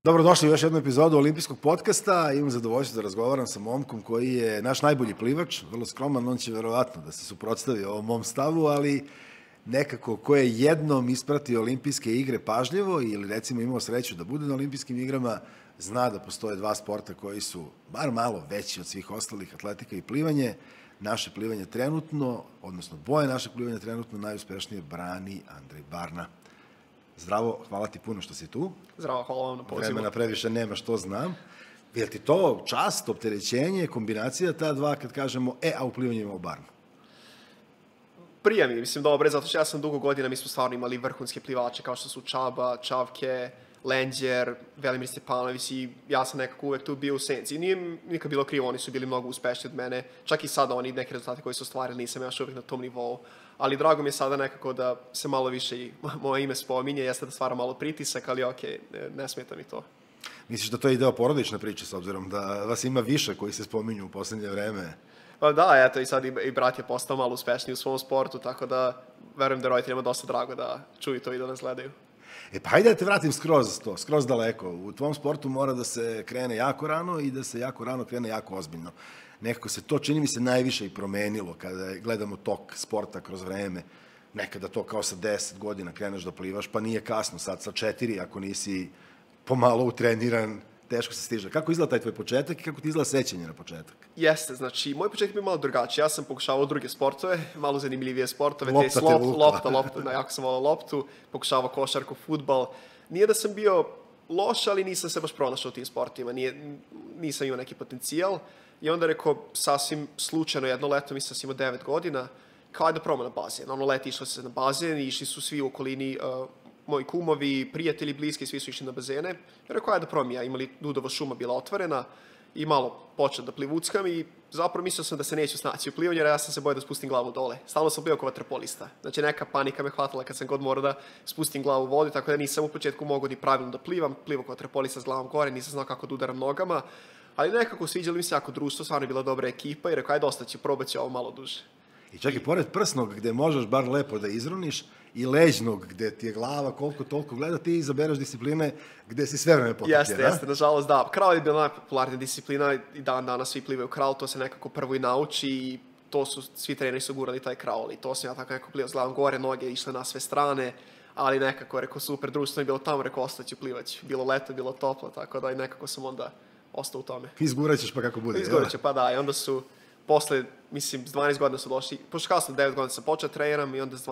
Dobrodošli u još jednu epizodu Olimpijskog podcasta. Imam zadovoljstvo da razgovaram sa momkom koji je naš najbolji plivač, vrlo skroman, on će verovatno da se suprotstavi ovom mom stavu, ali nekako ko je jednom ispratio olimpijske igre pažljivo ili recimo imao sreću da bude na olimpijskim igrama, zna da postoje dva sporta koji su bar malo veći od svih ostalih, atletika i plivanje. Naše plivanje trenutno, odnosno boje našeg plivanja trenutno najuspešnije brani Andrej Barna. Zdravo, hvala ti puno što si tu. Zdravo, hvala vam na pozivu. Vremena previše nema, što znam. Je li ti to čast, opterećenje, kombinacija ta dva kad kažemo, a u plivanju imamo Barnu? Prije mi, mislim, dobro, zato što ja sam dugo godina, mi smo stvarno imali vrhunske plivače kao što su Čaba, Čavke, Lenđer, Velimir Stjepanović i ja sam nekako uvek tu bio u senci. I nije nikad bilo krivo, oni su bili mnogo uspešni od mene. Čak i sada oni neke rezultate koji su ostvarili, nisam ja još uvijek na tom nivou. Ali drago mi je sada nekako da se malo više i moje ime spominje, jeste da stvara malo pritisak, ali okej, ne smeta mi to. Misliš da to je deo porodične priče, s obzirom da vas ima više koji se spominju u poslednje vreme? Pa da, eto, i sad i brat je postao malo uspešniji u svom sportu, tako da verujem da roditeljima dosta drago da čuju to i da nas gledaju. Pa hajde da te vratim skroz daleko. U tvom sportu mora da se krene jako rano i da se jako rano krene jako ozbiljno. Nekako se to, čini mi se, najviše i promenilo kada gledamo tok sporta kroz vreme. Nekada to kao sa 10 godina kreneš da plivaš, pa nije kasno, sad sa 4, ako nisi pomalo utreniran, teško se stiže. Kako izgleda taj tvoj početak i kako ti izgleda sećanje na početak? Jeste, znači, moj početak je bio malo drugačiji. Ja sam pokušavao druge sportove, malo zanimljivije sportove. Lopta te vukla. Lopta, jako sam volao loptu, pokušavao košarku, fudbal. Nije da sam bio loš, ali nisam se baš pronašao u tim sportima. Nisam imao neki potencijal. I onda rekao, sasvim slučajno, jedno leto, mislim da sam imao 9 godina, kao ajde da probamo na bazen. Ono leti išlo se na bazen i išli su svi u okolini, moji kumovi, prijatelji, bliski, svi su išli na bazene. I rekao, ajde da probam ja, imali Dudova šuma bila otvorena i malo počeo da plivuckam i zapravo mislio sam da se neću snaći u plivanju, jer ja sam se bojao da spustim glavu dole. Stalno sam plivao kao vaterpolista. Znači neka panika me hvatala kad sam god morao da spustim glavu u vodu, tako da nisam u početku mogao ni pravilno da plivam, plivao kao vaterpolista s glavom gore, nisam znao kako da udaram nogama, ali nekako sviđalo mi se jako društvo, stvarno je bila dobra ekipa i rekao, ajde ostaću, probat ću ovo malo duže. I čak i pored prsnog gde možeš bar lepo da izroniš i leđnog gde ti je glava koliko toliko gleda, ti izabereš discipline gde si sve vreme potopljen. Jeste, nažalost da. Kral je bila najpopularnija disciplina i danas svi plivaju kral, to se nekako prvo i nauči i to su, svi treneri su gurali taj kral i to sam ja tako nekako plivao s glavom gore, noge išle na sve strane, ali nekako, rekao, super društvo je bilo tamo, rekao, ostaću plivać. Bilo leto, bilo toplo, tako da i nekako sam onda ostao u tome. Izgurat ćeš pa kako bude. Izgurat ću, pa da, i onda su posle, mislim, s 12 godina su došli, pošto kasno 9 godina sam počeo treniram i onda s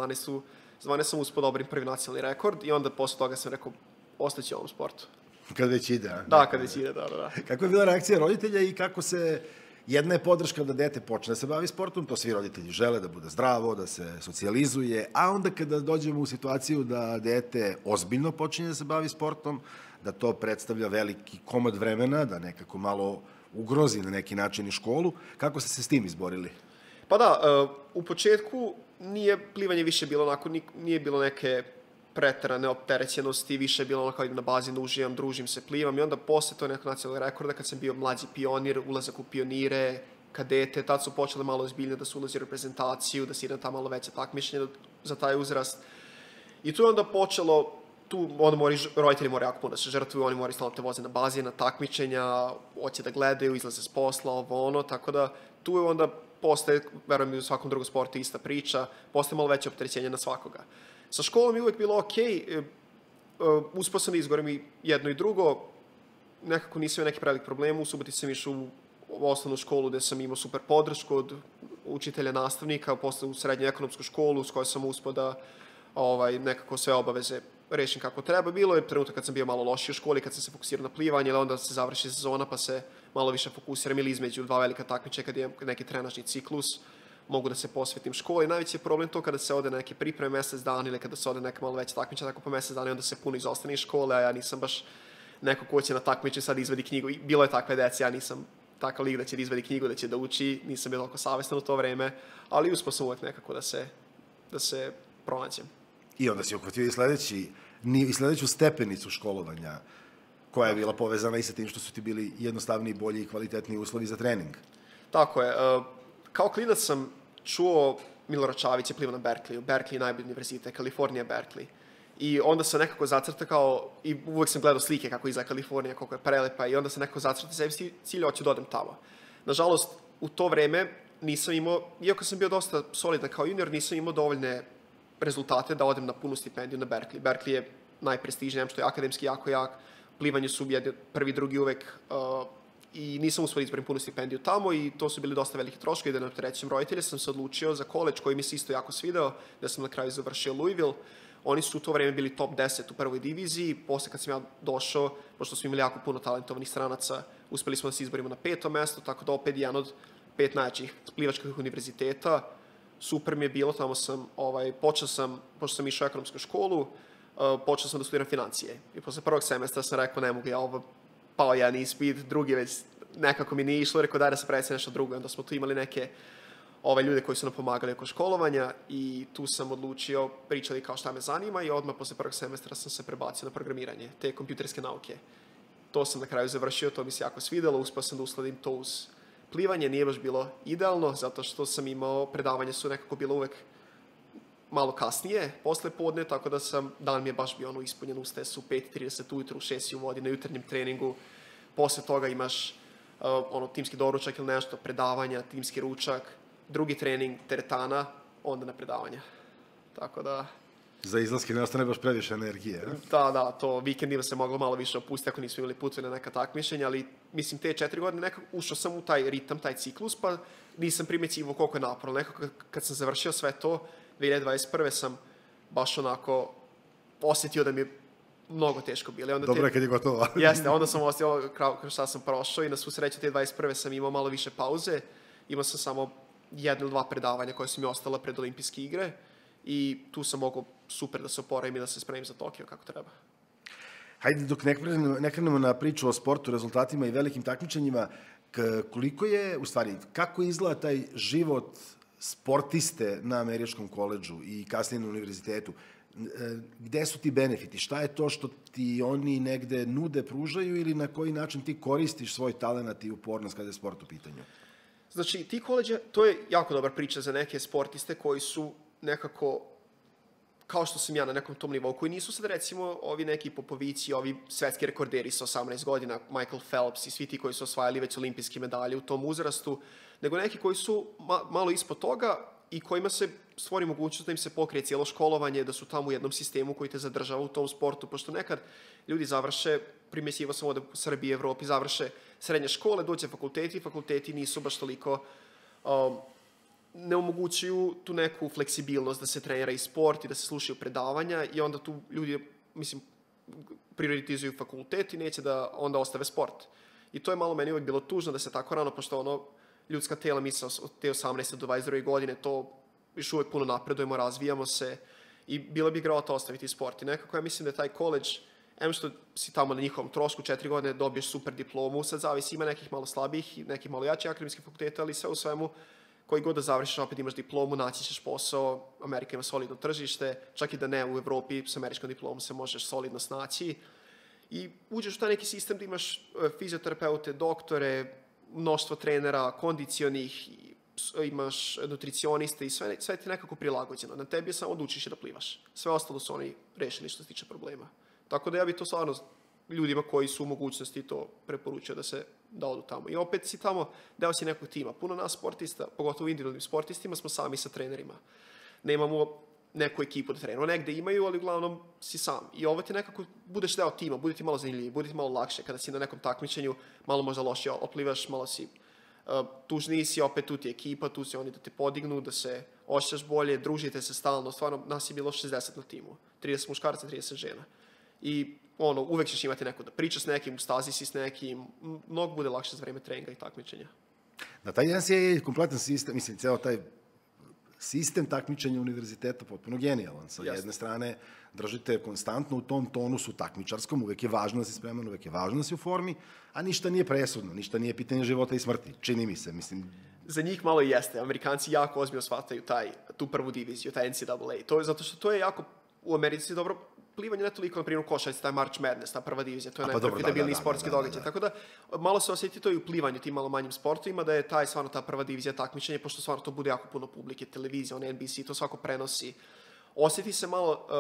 12 sam uspio da oborim prvi nacionalni rekord i onda posle toga sam rekao, ostaći u ovom sportu. Kad već ide, a? Da, kad već ide, da. Kako je bila reakcija roditelja i kako se, jedna je podrška da dete počne da se bavi sportom, to svi roditelji žele da bude zdravo, da se socijalizuje, a onda kada dođemo u situaciju da dete ozbiljno počinje da se bavi sportom, da to predstavlja veliki komad vremena, da nekako malo ugrozi na neki način i školu. Kako ste se s tim izborili? Pa da, u početku nije plivanje više bilo onako, nije bilo neke preterane opterećenosti, više je bilo onako idem na bazen, uživam, družim se, plivam i onda posle to nekog nacionalnog rekorda kad sam bio mlađi pionir, ulazak u pionire, kadete, tad su počele malo ozbiljno da se ulazi u reprezentaciju, da se ide na ta malo veća takmičenja za taj uzrast. I tu je onda počelo, tu onda roditelji moraju jako puno da se žrtvuju, oni moraju stalno te voze na bazen, na takmičenja, hoće da gledaju, izlaze s posla, ovo ono, tako da tu je onda postaje, verujem i u svakom drugom sportu ista priča, postaje malo veće opterećenje na svakoga. Sa školom je uvek bilo okej, uspio sam da izgovorim i jedno i drugo, nekako nisam imao neki prevelik problem, u Subotici sam išao u osnovnu školu gde sam imao super podršku od učitelja, nastavnika, posle u srednju ekonomsku školu s kojoj sam uspio da nekako sve obaveze rešim kako treba. Bilo je trenutak kad sam bio malo lošiji u školi, kad sam se fokusirao na plivanje, ali onda se završi sezona pa se malo više fokusiram ili između dva velika takmičenja kad imam neki trenažni ciklus, mogu da se posvetim školi. Najveći je problem to kada se ode na neke pripreme mesec dana ili kada se ode neka malo veća takmičenja, tako po mesec dana i onda se puno izostane iz škole, a ja nisam baš neko ko će na takmičenju sad izvadi knjigu. Bilo je takve dece, ja nisam takav lik da će da izvadi knjigu, da će da uči, nisam bio toliko savestan u to vreme, ali uspio sam uvek nekako da se pronađem. I onda si uhvatio i sledeću stepenicu školovanja, koja je bila povezana i sa tim što su ti bili jednostavniji, bolji i kvalitetniji uslovi za trening. Tako je. Kao klinac sam čuo Milorad Čavić je plivao na Berkeleyu. Berkeley je najbolji univerzitet, Kalifornija Berkeley. I onda se nekako zacrta kao, i uvek sam gledao slike kako izgleda Kalifornija, koliko je prelepa, i onda se nekako zacrta sebi cilj, hoću da odem tamo. Nažalost, u to vreme nisam imao, iako sam bio dosta solidan kao junior, nisam imao dovoljne rezultate da odem na punu stipendiju na Berkeley. Berkeley je najprestižniji, što je akademski jako jak, plivanje su prvi, drugi uvek, i nisam uspio izborim punu stipendiju tamo i to su bili dosta veliki troškovi, da ne opterećujem roditelje, sam se odlučio za college koji mi se isto jako svideo, da sam na kraju završio Louisville. Oni su u to vreme bili top 10 u prvoj diviziji, posle kad sam ja došao, pošto smo imali jako puno talentovanih stranaca, uspeli smo da se izborimo na 5. mesto, tako da opet jedan od 5 najjačih plivačkih univerziteta. Super mi je bilo, tamo sam, počeo sam, pošto sam išao u ekonomsku školu, počeo sam da studiram financije. I posle prvog semestra sam rekao, ne mogu ja ovo, pao jedan ispit, drugi već nekako mi nije išlo, rekao da se pravi nešto drugo. Onda smo tu imali neke ljude koji su nam pomagali oko školovanja i tu sam odlučio, pričali kao šta me zanima i odmah posle prvog semestra sam se prebacio na programiranje, te kompjuterske nauke. To sam na kraju završio, to mi se jako svidelo, uspio sam da uskladim to uz plivanje, nije baš bilo idealno, zato što sam imao, predavanje su nekako bilo uvek malo kasnije, posle podne, tako da dan mi je baš bio ispunjen, ustaje se u 5:30 ujutru, u 6 u vodi na jutarnjem treningu, posle toga imaš timski doručak ili nešto, predavanja, timski ručak, drugi trening, teretana, onda na predavanja. Tako da... Za izlaske ne ostane baš previše energije, ne? Da, to vikendima se moglo malo više opustiti ako nismo imali putove na neka takmičenja, ali mislim te 4 godine nekako ušao sam u taj ritam, taj ciklus, pa nisam primećivao koliko je naporno. Nekako kad sam završio sve to, 2021. sam baš onako osjetio da mi je mnogo teško bilo. Dobro je kad je gotovo. Jeste, onda sam osjetio kao šta sam prošao i na svu sreću te 21. sam imao malo više pauze. Imao sam samo 1 ili 2 predavanja koje su mi ostala pred olimpijske igre i tu sam mogao super da se oporavim i da se spremim za Tokio kako treba. Hajde, dok ne krenemo na priču o sportu, rezultatima i velikim takmičenjima, kako izgleda taj život sportiste na američkom koledžu i kasnije na univerzitetu? Gde su ti benefiti? Šta je to što ti oni negde nude, pružaju ili na koji način ti koristiš svoj talenat i upornost kada je sport u pitanju? Znači, ti koleđe, to je jako dobra priča za neke sportiste koji su nekako, kao što sam ja na nekom tom nivou, koji nisu sad recimo ovi neki Popovići, ovi svetski rekorderi sa 18 godina, Michael Phelps i svi ti koji su osvajali već olimpijske medalje u tom uzrastu, nego neki koji su malo ispod toga i kojima se stvori mogućnost da im se pokrije cijelo školovanje, da su tamo u jednom sistemu koji te zadržava u tom sportu, pošto nekad ljudi završe, primjećivo sam ovde u Srbiji, Evropi, završe srednje škole, dođe fakulteti nisu baš toliko, ne omogućuju tu neku fleksibilnost da se trenira i sport i da se slušaju predavanja i onda tu ljudi, mislim, prioritizuju fakultet i neće da onda ostave sport. I to je malo meni uvek bilo tužno da se tako rano, pošto ljudska tela, mi se od te 18. do 22. godine, to još uvek puno napredujemo, razvijamo se i bilo bi grota ostaviti sport. I nekako ja mislim da je taj koleđ, što si tamo na njihovom trošku 4 godine, dobiješ super diplomu, sad zavisi, ima nekih malo slabijih i nekih malo jačih akademskih fakulteta, ali sve u svemu, koji god da završiš, opet imaš diplomu, naći ćeš posao, Amerika ima solidno tržište, čak i da ne u Evropi, s američkom diplomom se možeš solidno snaći i uđeš u taj neki sistem da imaš fizioterapeute, doktore, mnoštvo trenera, kondicionih, imaš nutricioniste i sve ti nekako prilagođeno. Na tebi je samo da učiš i da plivaš. Sve ostalo su oni rešili što se tiče problema. Tako da ja bih to stvarno ljudima koji su u mogućnosti to preporučio da odu tamo. I opet si tamo, deo si nekog tima. Puno nas sportista, pogotovo individualnim sportistima, smo sami sa trenerima. Nemamo neku ekipu da treniramo. Negde imaju, ali uglavnom si sam. I ovo ti nekako, budeš deo tima, bude ti malo zanimljiviji, bude ti malo lakše. Kada si na nekom takmičenju, malo možda lošije oplivaš, malo si tužniji si, opet tu ti ekipa, tu si oni da te podignu, da se osjećaš bolje, družite se stalno. Stvarno, nas je bilo 60 na timu. 30 muškaraca, 30 žena. I uvek ćeš imati neko da priča s nekim, u stazi si s nekim, mnogo bude lakše za vreme treninga i takmičenja. Da, taj jedan je kompletan sistem, mislim, ceo taj sistem takmičenja univerziteta potpuno genijalan. Sa jedne strane, držite konstantno u tom tonusu takmičarskom, uvek je važno da si spreman, uvek je važno da si u formi, a ništa nije presudno, ništa nije pitanje života i smrti, čini mi se, mislim. Za njih malo i jeste, Amerikanci jako ozbiljno shvataju tu prvu diviziju, taj NCAA, zato što to je jako, u Americi dobro, plivanje ne toliko, na primjer, u košarci, taj March Madness, ta prva divizija, to je najprofitabilniji sportski događaj. Tako da, malo se osjeti to i u plivanju, tim malo manjim sportovima, da je stvarno ta prva divizija takmičenje, pošto stvarno to bude jako puno publike, televizija, NBC, to svako prenosi. Osjeti se malo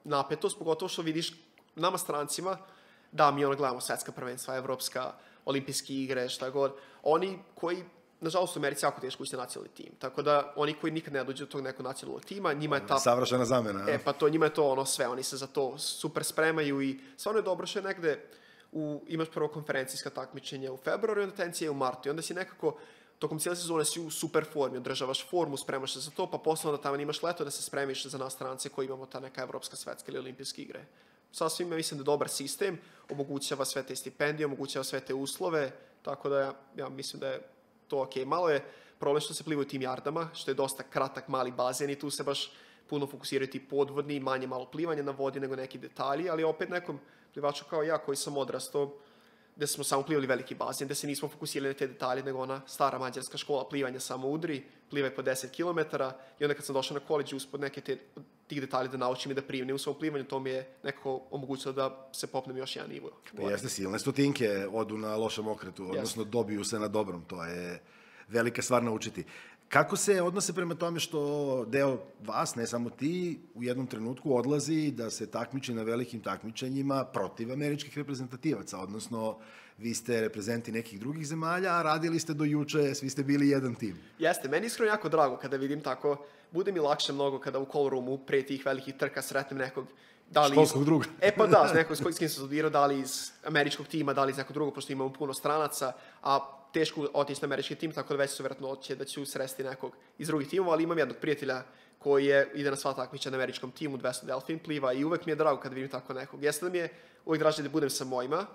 napetost, pogotovo što vidiš nama strancima, da mi gledamo svetska prvenstva, evropska, olimpijske igre, šta god, oni koji, nažalost u Americi jako teško ući nacionalni tim, tako da oni koji nikad ne dođu do tog nekog nacionalnog tima, njima je ta... Savršena zamena. Pa njima je to sve, oni se za to super spremaju i stvarno je dobro što je negde imaš prvo konferencijska takmičenja u februaru i onda tencija je u martu i onda si nekako tokom cijele sezone si u super formi, održavaš formu, spremaš se za to, pa posle onda tamo imaš leto da se spremiš za nas strance koji imamo ta neka evropska, svetska ili olimpijske igre. Sasvim, mislim da je dobar sistem, omogućava sve te stipendije, omogućava sve te uslove, tako da ja mislim da je to okej. Malo je problem što se plivaju tim jardama, što je dosta kratak, mali bazen i tu se baš puno fokusiraju ti podvodni, manje malo plivanje na vodi nego neki detalji, ali opet nekom plivaču kao ja koji sam odrastao, gde smo samo plivali veliki bazen, gde se nismo fokusirali na te detalje, nego ona stara mađarska škola plivanja samo udri, plivaj po 10 km i onda kad sam došao na koleđu uspod neke tih detalja da naučim i da primim u svom plivanju, to mi je nekako omogućilo da se popnem još jedan nivo. Jeste, silne stotinke odu na lošem okretu, odnosno dobiju se na dobrom, to je velika stvar naučiti. Kako se odnose prema tome što deo vas, ne samo ti, u jednom trenutku odlazi da se takmiči na velikim takmičenjima protiv američkih reprezentativaca, odnosno vi ste reprezenti nekih drugih zemalja, a radili ste do juče, svi ste bili jedan tim. Jeste, meni iskreno jako drago kada vidim tako, bude mi lakše mnogo kada u call-roomu pre tih velikih trka sretnem nekog školskog druga. Pa da, nekog s kojim sam studirao, da li iz američkog tima, da li iz nekog drugog, pošto imamo puno stranaca, a teško otići na američki tim, tako da već su vjerojatno da ću sresti nekog iz drugih timova, ali imam jednog prijatelja koji ide na sva takmičenja na američkom timu, 200 delfin pliva i uvek mi je drago kada vidim tako nekog. Jeste da mi je uvek draže da budem sa mojima,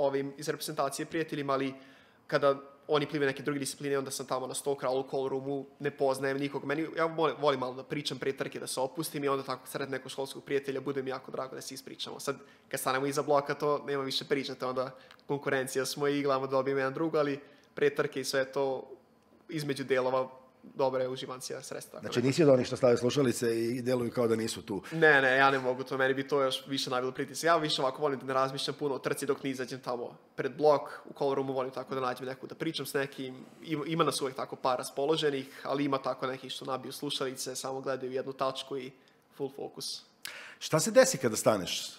iz reprezentacije prijateljima, ali kada oni plive neke druge discipline, onda sam tamo na 100 kralu, call roomu, ne poznajem nikog. Ja volim malo da pričam pre trke, da se opustim i onda tako sred nekog školskog prijatelja bude mi jako drago da se ispričamo. Sad, kad stanemo iza bloka, to nema više pričate, onda konkurencija smo i gledamo da dobijemo jedan drug, ali pre trke i sve to između delova dobre uživancija sredstva. Znači nisi od onih što stave slušalice i deluju kao da nisu tu? Ne, ja ne mogu to, meni bi to još više nabilo pritisak. Ja više ovako volim da ne razmišljam puno o trci dok ne izađem tamo pred blok, u call roomu volim tako da nađem neku, da pričam s nekim, ima nas uvek tako par raspoloženih, ali ima tako nekih što nabiju slušalice, samo gledaju jednu tačku i full fokus. Šta se desi kada staneš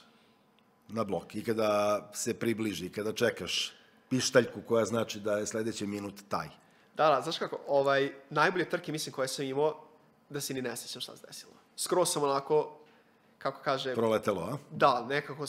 na blok i kada se približi i kada čekaš pištaljku koja znači da je sledeći minut taj? Da, znaš kako, najbolje trke, mislim, koje sam imao, da se ni ne sjećam šta se desilo. Skroz sam onako, kako kaže... Proletelo, a? Da, nekako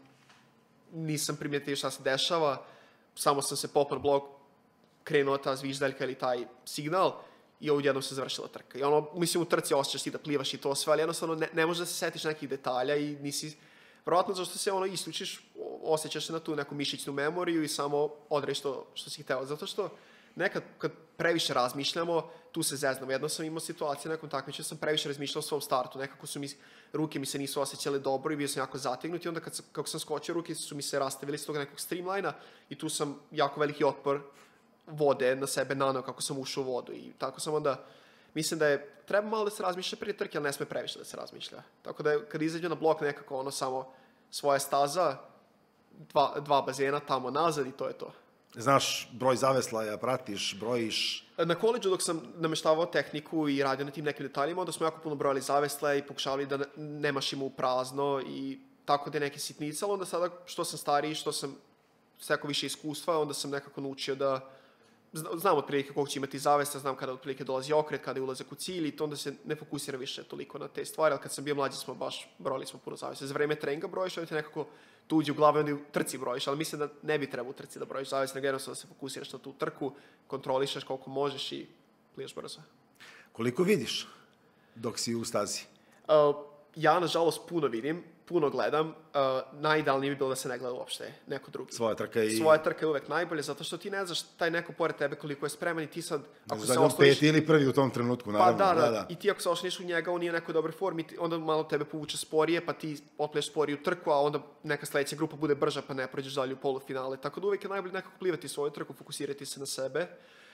nisam primijetio šta se dešava, samo sam se popao na blok, krenuo ta zviždaljka ili taj signal i odjednom se završila trka. I mislim, u trci osjećaš ti da plivaš i to sve, ali jednostavno ne možeš da se setiš nekih detalja i nisi... Vjerojatno zašto se isključiš, osjećaš se na tu neku mišićnu memoriju i samo odreš to što si hteo. Zato što nekad kad previše razmišljamo, tu se zeznamo. Jedno sam imao situaciju na nekom takmičenju, sam previše razmišljao o svom startu. Nekako ruke mi se nisu osjećale dobro i bio sam jako zategnut i onda kako sam skočio, ruke su mi se rastavili s tog nekog streamlina i tu sam jako veliki otpor vode na sebe naneo kako sam ušao u vodu. I tako sam onda, mislim da treba malo da se razmišlja prije trke, ali ne sme previše da se razmišlja. Tako da kad izađu na blok nekako samo svoja staza, dva bazena tamo nazad i to je to. Znaš broj zaveslaja, pratiš, brojiš? Na koleđu dok sam nameštavao tehniku i radio na tim nekim detaljima, onda smo jako puno brojali zaveslaje i pokušavali da ne mašimo u prazno i tako da je neke sitnice, ali onda sada što sam stariji, što sam stekao više iskustva, onda sam nekako naučio da znam otprilike koliko će imati zavesa, znam kada otprilike dolazi okret, kada je ulazak u cilj i to onda se ne fokusira više toliko na te stvari, ali kad sam bio mlađi brojali smo puno zavesa. Za vreme treninga brojiš, onda ti nekako tu uđe u glavu i onda u trci brojiš, ali mislim da ne bi trebao u trci da brojiš zavesa, nego jednostavno da se fokusiraš na tu trku, kontrolišeš koliko možeš i plivaš brzo. Koliko vidiš dok si u stazi? Ja, nažalost, puno vidim, puno gledam. Najidealnije bi bilo da se ne gleda uopšte neko drugi. Svoja trka je uvek najbolje, zato što ti ne znaš taj neko pored tebe koliko je spreman i ti sad... Ako se osloniš... peti ili prvi u tom trenutku, naravno. Pa da. I ti ako se osloniš u njega, on nije u nekoj dobroj formi, onda malo tebe povuče sporije, pa ti otpleš sporije u trku, a onda neka sledeća grupa bude brža, pa ne prođeš dalje u polufinale. Tako da uvek je najbolje nekako plivati svoju trku, fokusirati se na sebe.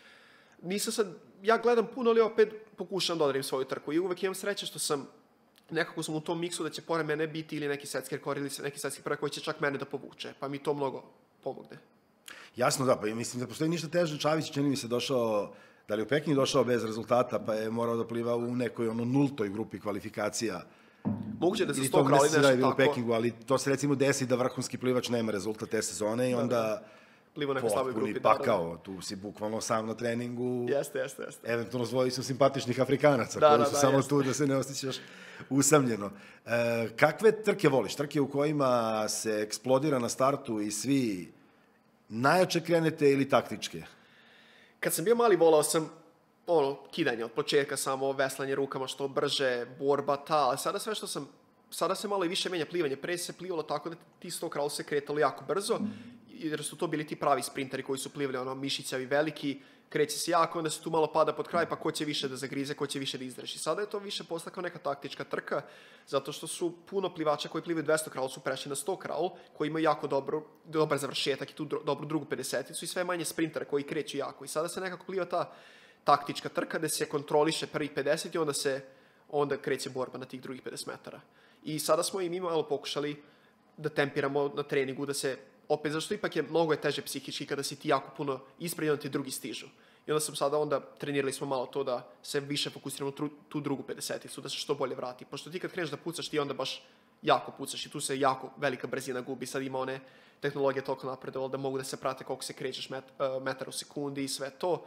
Ja gledam puno, ali opet pokušam da odradim svoju trku i uvek imam sreće što sam nekako sam u tom miksu da će pored mene biti ili neki svetski rekord ili neki svetski prvak koji će čak mene da povuče, pa mi to mnogo pomogne. Jasno, da, pa mislim da postoji ništa teže. Čavić, čini mi se, došao, da li u Pekingu došao bez rezultata, pa je morao da pliva u nekoj nultoj grupi kvalifikacija Moguće da za ili 100 to krauli ne se nešto radi u tako. Pekingu, ali to se recimo desi da vrhunski plivač nema rezultat te sezone i onda Pliva u nekoj slaboj potpuni grupi. pakao, tu si bukvalno sam na treningu. Jeste. Eventualno zvoji su simpatičnih Afrikanaca koji su samo tu da se ne osjećaš usamljeno. Kakve trke voliš? Trke u kojima se eksplodira na startu i svi najjače krenete ili taktičke? Kad sam bio mali, volao sam kidanje od početka, samo veslanje rukama što brže, borba ali sada se malo i više menja plivanje. Pre se plivalo tako da ti 100 kraul se kretalo jako brzo, jer su to bili ti pravi sprinteri koji su plivali, mišićavi veliki, kreće se jako, onda se tu malo pada pod kraj, pa ko će više da zagrize, ko će više da izdrži. Sada je to više postala kao neka taktička trka, zato što su puno plivača koji plivaju 200 kraul su prešli na 100 kraul, koji imaju jako dobar završetak i tu dobru drugu 50-icu i sve manje sprintera koji kreću jako. I sada se nekako pliva ta taktička trka gde se kontroliše prvi 50 i onda kreće borba na tih drugih 50 metara. I sada smo i mi malo pokušali da tempiramo na treningu, da se opet, zašto ipak mnogo je teže psihički kada si ti jako puno ispred i onda ti drugi stižu. I onda trenirali smo malo to da se više fokusiramo tu drugu 50-icu, da se što bolje vrati. Pošto ti kad kreneš da pucaš, ti onda baš jako pucaš i tu se jako velika brzina gubi. Sad ima one tehnologije toliko napredovale da mogu da se prate koliko se krećeš metara u sekundi i sve to.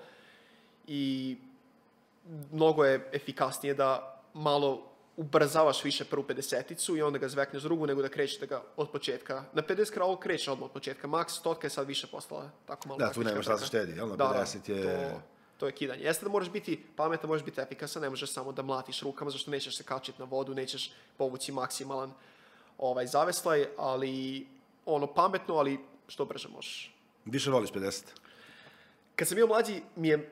I mnogo je efikasnije da malo ubrzavaš više prvu 50-icu i onda ga zvekneš drugu nego da krećeš da ga od početka. Na 50 kraul krećeš odmah od početka. Max 100 je sad više postala tako malo. Da, tu nemaš šta se štedi, jel? Na 50 je... To je kidanje. Jeste da moraš biti pametan, možeš biti efikasan, ne možeš samo da mlatiš rukama, zašto nećeš se kačiti na vodu, nećeš povući maksimalan zaveslaj, ali pametno, ali što brže možeš. Više voliš 50? Kad sam bio mlađi, mi je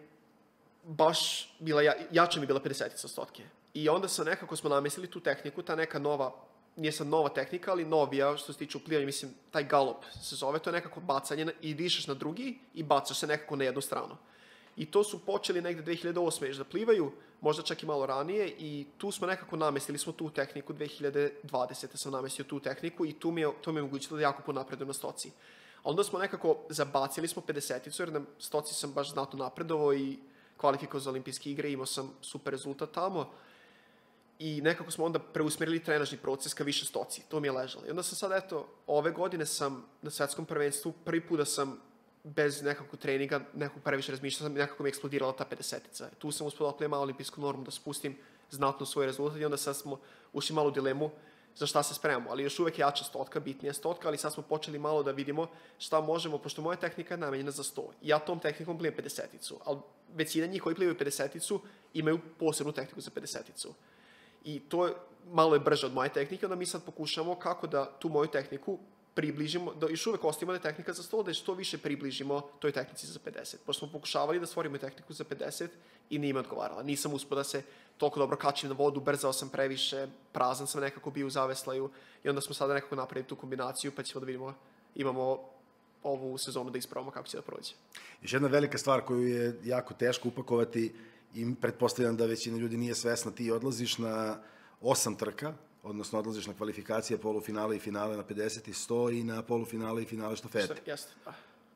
baš bila, jača mi bila 50-ica stotke. I onda nekako smo namestili tu tehniku, ta neka nova, nije sad nova tehnika, ali novija što se tiče uplivanja, mislim, taj galop se zove, to je nekako bacanje i dišeš na drugi i bacaš se nekako na jednu stranu. I to su počeli negde 2008. da plivaju, možda čak i malo ranije i tu smo nekako namestili smo tu tehniku, 2020. sam namestio tu tehniku i to mi je omogućilo da jako puno napredujem na stoci. A onda smo nekako zabacili smo 50-icu jer na stoci sam baš znatno napredovao i kvalifikao za olimpijske igre, imao sam super rezultat tamo. I nekako smo onda preusmerili trenažni proces ka više stoci. To mi je ležalo. I onda sam sad, ove godine sam na svetskom prvenstvu, prvi put da sam bez nekakvog treninga, nekako previše razmišljao, nekako mi je eksplodirala ta 50-ica. Tu sam uspio da plijem malo olimpijsku normu, da spustim znatno svoj rezultat i onda sad smo ušli malo u dilemu za šta se spremamo. Ali još uvek je jača stotka, bitnija stotka, ali sad smo počeli malo da vidimo šta možemo, pošto moja tehnika je namenjena za 100. Ja tom tehnikom plijem 50-icu, ali većina njih koji plivaju 50-icu imaju posebnu tehniku za 50-icu. I to je malo je brže od moje tehnike, onda mi sad pokušamo kako da tu moju tehniku približimo, da još uvek ostavimo da je tehnika za 100, da je što više približimo toj tehnici za 50. Pošto smo pokušavali da stvorimo tehniku za 50 i nije mi odgovarala. Nisam uspio da se toliko dobro kačim na vodu, brzao sam previše, prazan sam nekako bio u zaveslaju i onda smo sada nekako napravili tu kombinaciju pa ćemo da vidimo, imamo ovu sezonu da ispravamo kako će da prođe. Još jedna velika stvar koju je jako teško upakovati i pretpostavljam da većina ljudi nije svesna, ti odlaziš na 8 trka, odnosno odlaziš na kvalifikacije, polufinale i finale na 50 i 100 i na polufinale i finale štafete. Jeste, da.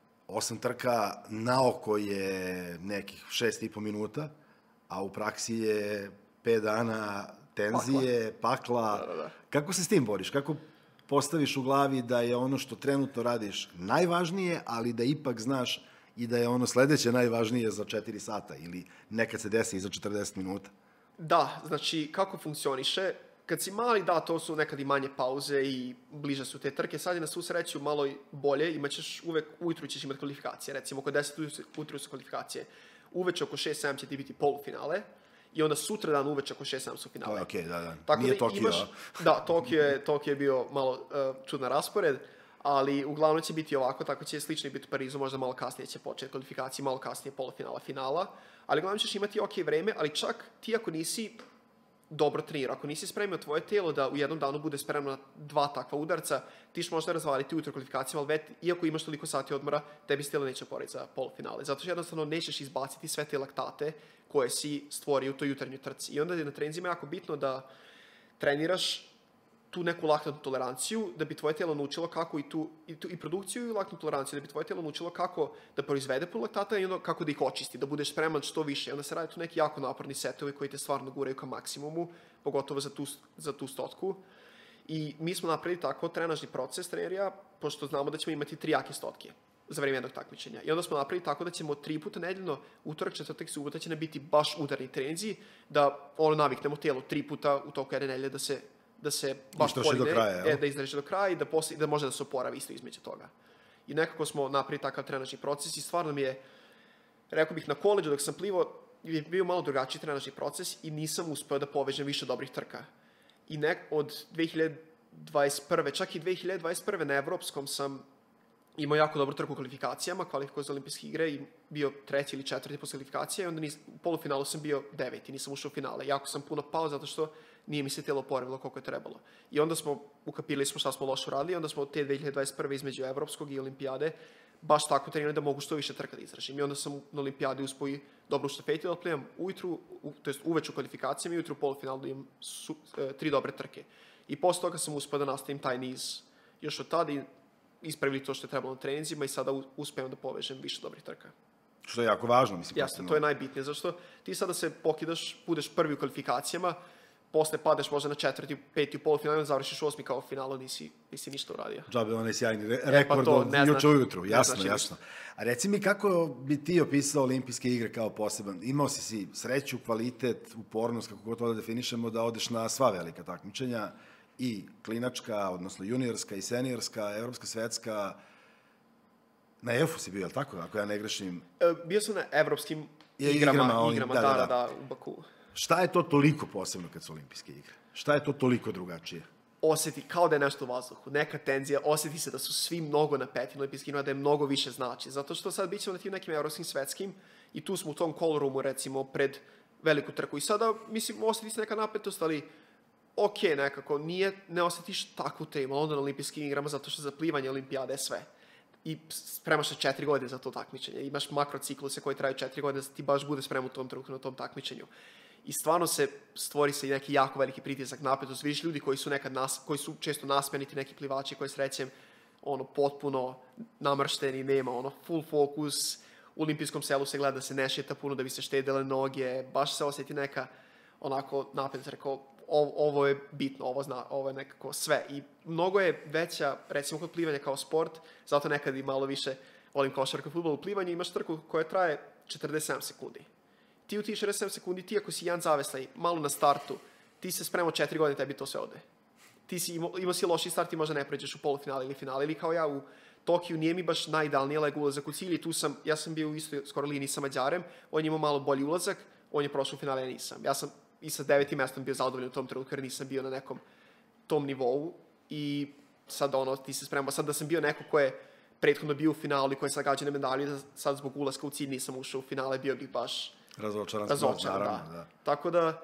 8 trka na oko je nekih 6,5 minuta, a u praksi je 5 dana tenzije, pakla. Da. Kako se s tim boriš? Kako postaviš u glavi da je ono što trenutno radiš najvažnije, ali da ipak znaš i da je ono sledeće najvažnije za 4 sata ili nekad se desi i za 40 minuta? Da, znači kako funkcioniše, kad si mali, da, to su nekad i manje pauze i bliže su te trke, sad je na svu sreću malo bolje, imaćeš uvek, ujutru ćeš imati kvalifikacije, recimo oko 10 ujutru su kvalifikacije, uveče oko 6-7 će ti biti polufinale i onda sutra dan uveče oko 6-7 su finale. Okej, da. Tako nije da Tokio, imaš, da, Tokio je bio malo čudan raspored, ali uglavnom će biti ovako, tako će slično biti u Parizu, možda malo kasnije će početi kvalifikacije, malo kasnije polufinala, finala, ali uglavnom ćeš imati vreme, ali čak ti ako nisi dobro trenirao, ako nisi spremio tvoje telo da u jednom danu bude spremno na 2 takva udarca, ti ćeš možda razvaliti ujutro kvalifikacijama, ali iako imaš toliko sati odmora, tebi se telo neće oporiti za polufinale. Zato što jednostavno nećeš izbaciti sve te laktate koje si stvorio u toj jutarnjoj trci. I onda je na treninzima jako bitno da treniraš tu neku laktatnu toleranciju, da bi tvoje telo naučilo kako i produkciju i laktatnu toleranciju, da bi tvoje telo naučilo kako da proizvede puno laktata i onda kako da ih očisti, da budeš spreman što više. I onda se radi tu neki jako naporni setovi koji te stvarno guraju ka maksimumu, pogotovo za tu stotku. I mi smo napravili tako trenažni proces trenerija, pošto znamo da ćemo imati 3 jake stotke za vreme jednog takmičenja. I onda smo napravili tako da ćemo 3 puta nedeljno, utorak, četvrtak, subota će nam biti baš udarni treninzi, da naviknemo telo 3 puta u toku jedne nedelje da se baš do kraja, da izdrži do kraja i da može da se oporavi isto između toga. I nekako smo napravili takav trenažni proces i stvarno mi je, rekao bih, na koleđu dok sam plivao, je bio malo drugačiji trenažni proces i nisam uspeo da povežem više dobrih trka. I od 2021. čak i 2021. na evropskom sam imao jako dobru trku u kvalifikacijama, kvalifikao za olimpijske igre i bio 3. ili 4. posle kvalifikacija i onda u polufinalu sam bio 9. nisam ušao u finale. Jako sam puno pao zato što nije mi se telo oporavilo koliko je trebalo. I onda smo ukapirali šta smo loše uradili i onda smo te 2021. između evropskog i olimpijade baš tako trenirali da mogu što više trka da izražim. I onda sam na olimpijadi uspao i dobro u štafeti da plivam ujutru, to jest uveč u kvalifikacijama i ujutru u polufinalu da imam 3 dobre trke. I posle toga sam uspeo da nastavim taj niz još od tada i ispravili to što je trebalo na treninzima i sada uspevam da povežem više dobrih trka. Što je jako važno, mislim. Jasno, to je najbitnije, zašto ti sada se pokidaš, budeš prvi u kvalifikacijama, posle padeš možda na 4., 5. u polufinalu, završiš 8. kao u finalu, nisi ništa uradio. Džabe, onaj sjajni rekord od juče ujutru, jasno. A reci mi, kako bi ti opisao olimpijske igre kao poseban? Imao si sreću, kvalitet, upornost, kako god to da definišemo, da odeš na sva velika takmičenja, i klinačka, odnosno juniorska i seniorska, evropska, svetska. Na EF-u si bio, je li tako, ako ja ne grešim? Bio sam na evropskim igrama, da, u Baku. Šta je to toliko posebno kad su olimpijske igre? Šta je to toliko drugačije? Osjeti kao da je nešto u vazduhu, neka tenzija, osjeti se da su svi mnogo napeti na olimpijskim igrama, da je mnogo više znači. Zato što sad bit ćemo na tim nekim evropskim, svetskim i tu smo u tom call-roomu, recimo, pred veliku trku. I sada, mislim, osjeti se neka napetost, ali ok, nekako, ne osjetiš takvu temu, onda na olimpijskim igrama, zato što za plivanje olimpijade je sve. I spremaš se 4 godine za to takmičenje. Imaš makrocikluse koji traju 4 godine, da ti baš bude spreman u tom trenutku na tom takmičenju. I stvarno stvori se i neki jako veliki pritisak, napetost. Vidiš ljudi koji su često nasmeniti, neki plivači koji srećem potpuno namršteni, nema full fokus. U olimpijskom selu se gleda da se ne šeta puno, da bi se štedele noge. Baš se osjeti neka onako napetost, rekao, ovo je bitno, ovo je nekako sve. I mnogo je veća, recimo kod plivanja kao sport, zato nekad i malo više volim košarku, fudbal. U plivanju imaš trku koja traje 47 sekundi. Ti u tih 47 sekundi, ti ako si jedan zaveslaj, malo na startu, ti se spremao 4 godine, tebi to sve ode. Ti imao si loši start i možda ne pređeš u polufinale ili finale. Ili kao ja u Tokiju nije mi baš najidealnije leg ulazak u cilj i ja sam bio u istoj skoro liniji sa Mađarem, on je imao malo bolji ulazak, on je prošao u finale, ja nisam. Ja sam i sa 9. mestom bio zadovoljan u tom trenutku jer nisam bio na nekom tom nivou i sad ti se spremao. Sad da sam bio neko ko je prethodno bio u finalu i ko je zagađen na medalju, da sad zbog ulaska u cilj nisam ušao u finale, bio bih baš razočaran, da. Tako da,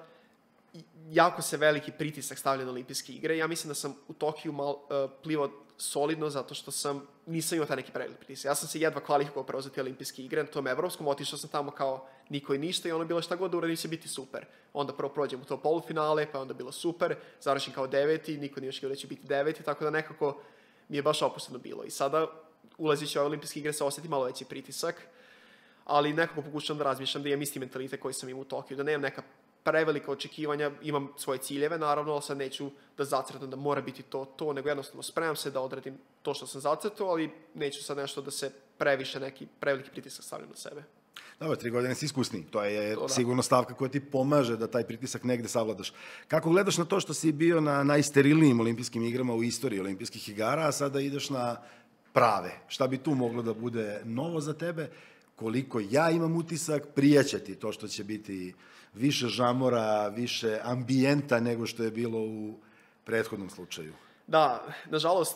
jako se veliki pritisak stavlja na olimpijske igre. Ja mislim da sam u Tokiju plivao solidno zato što nisam imao taj neki prevelik pritisak. Ja sam se jedva kvalifikovao prvo za te olimpijske igre, na tom evropskom, otišao sam tamo kao niko i ništa i bilo šta god da uradim će biti super. Onda prvo prođem u to polufinale, pa je onda bilo super, završim kao 9. niko nije očekivao da će biti 9. tako da nekako mi je baš opusteno bilo. I sada, ulazeći u ove olimpijske igre, se osjeti malo veći pritisak, ali nekako pokušam da razmišljam da imam isti mentalitet koji sam imao u Tokiju, da nemam neka prevelika očekivanja, imam svoje ciljeve naravno, ali sad neću da zacrtam da mora biti to, nego jednostavno spremam se da odradim to što sam zacrtao, ali neću sad nešto da se previše neki preveliki pritisak stavljam na sebe. Dobro, 3 godine si iskusni, to je sigurno stavka koja ti pomaže da taj pritisak negde savladaš. Kako gledaš na to što si bio na najsterilnijim olimpijskim igrama u istoriji olimpijskih igara, a sada ideš na prave? Šta bi tu moglo da bude novo za tebe? Koliko ja imam utisak, prijaće ti to što će biti više žamora, više ambijenta nego što je bilo u prethodnom slučaju. Da, nažalost,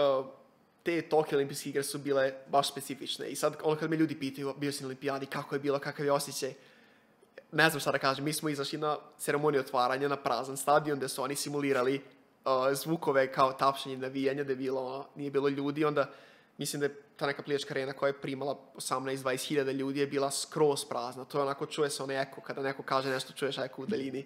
te Tokio olimpijske igre su bile baš specifične. I sad, kad me ljudi pitaju, bio si na olimpijadi, kako je bilo, kakav je osjećaj, ne znam šta da kažem. Mi smo izašli na ceremoniju otvaranja na prazan stadion gde su oni simulirali zvukove kao tapšanje i navijanje, da nije bilo ljudi, onda mislim da je ta neka plivačka arena koja je primala 18-20 hiljada ljudi je bila skroz prazna. To je onako, čuje se onaj eko, kada neko kaže nešto, čuješ eko u daljini.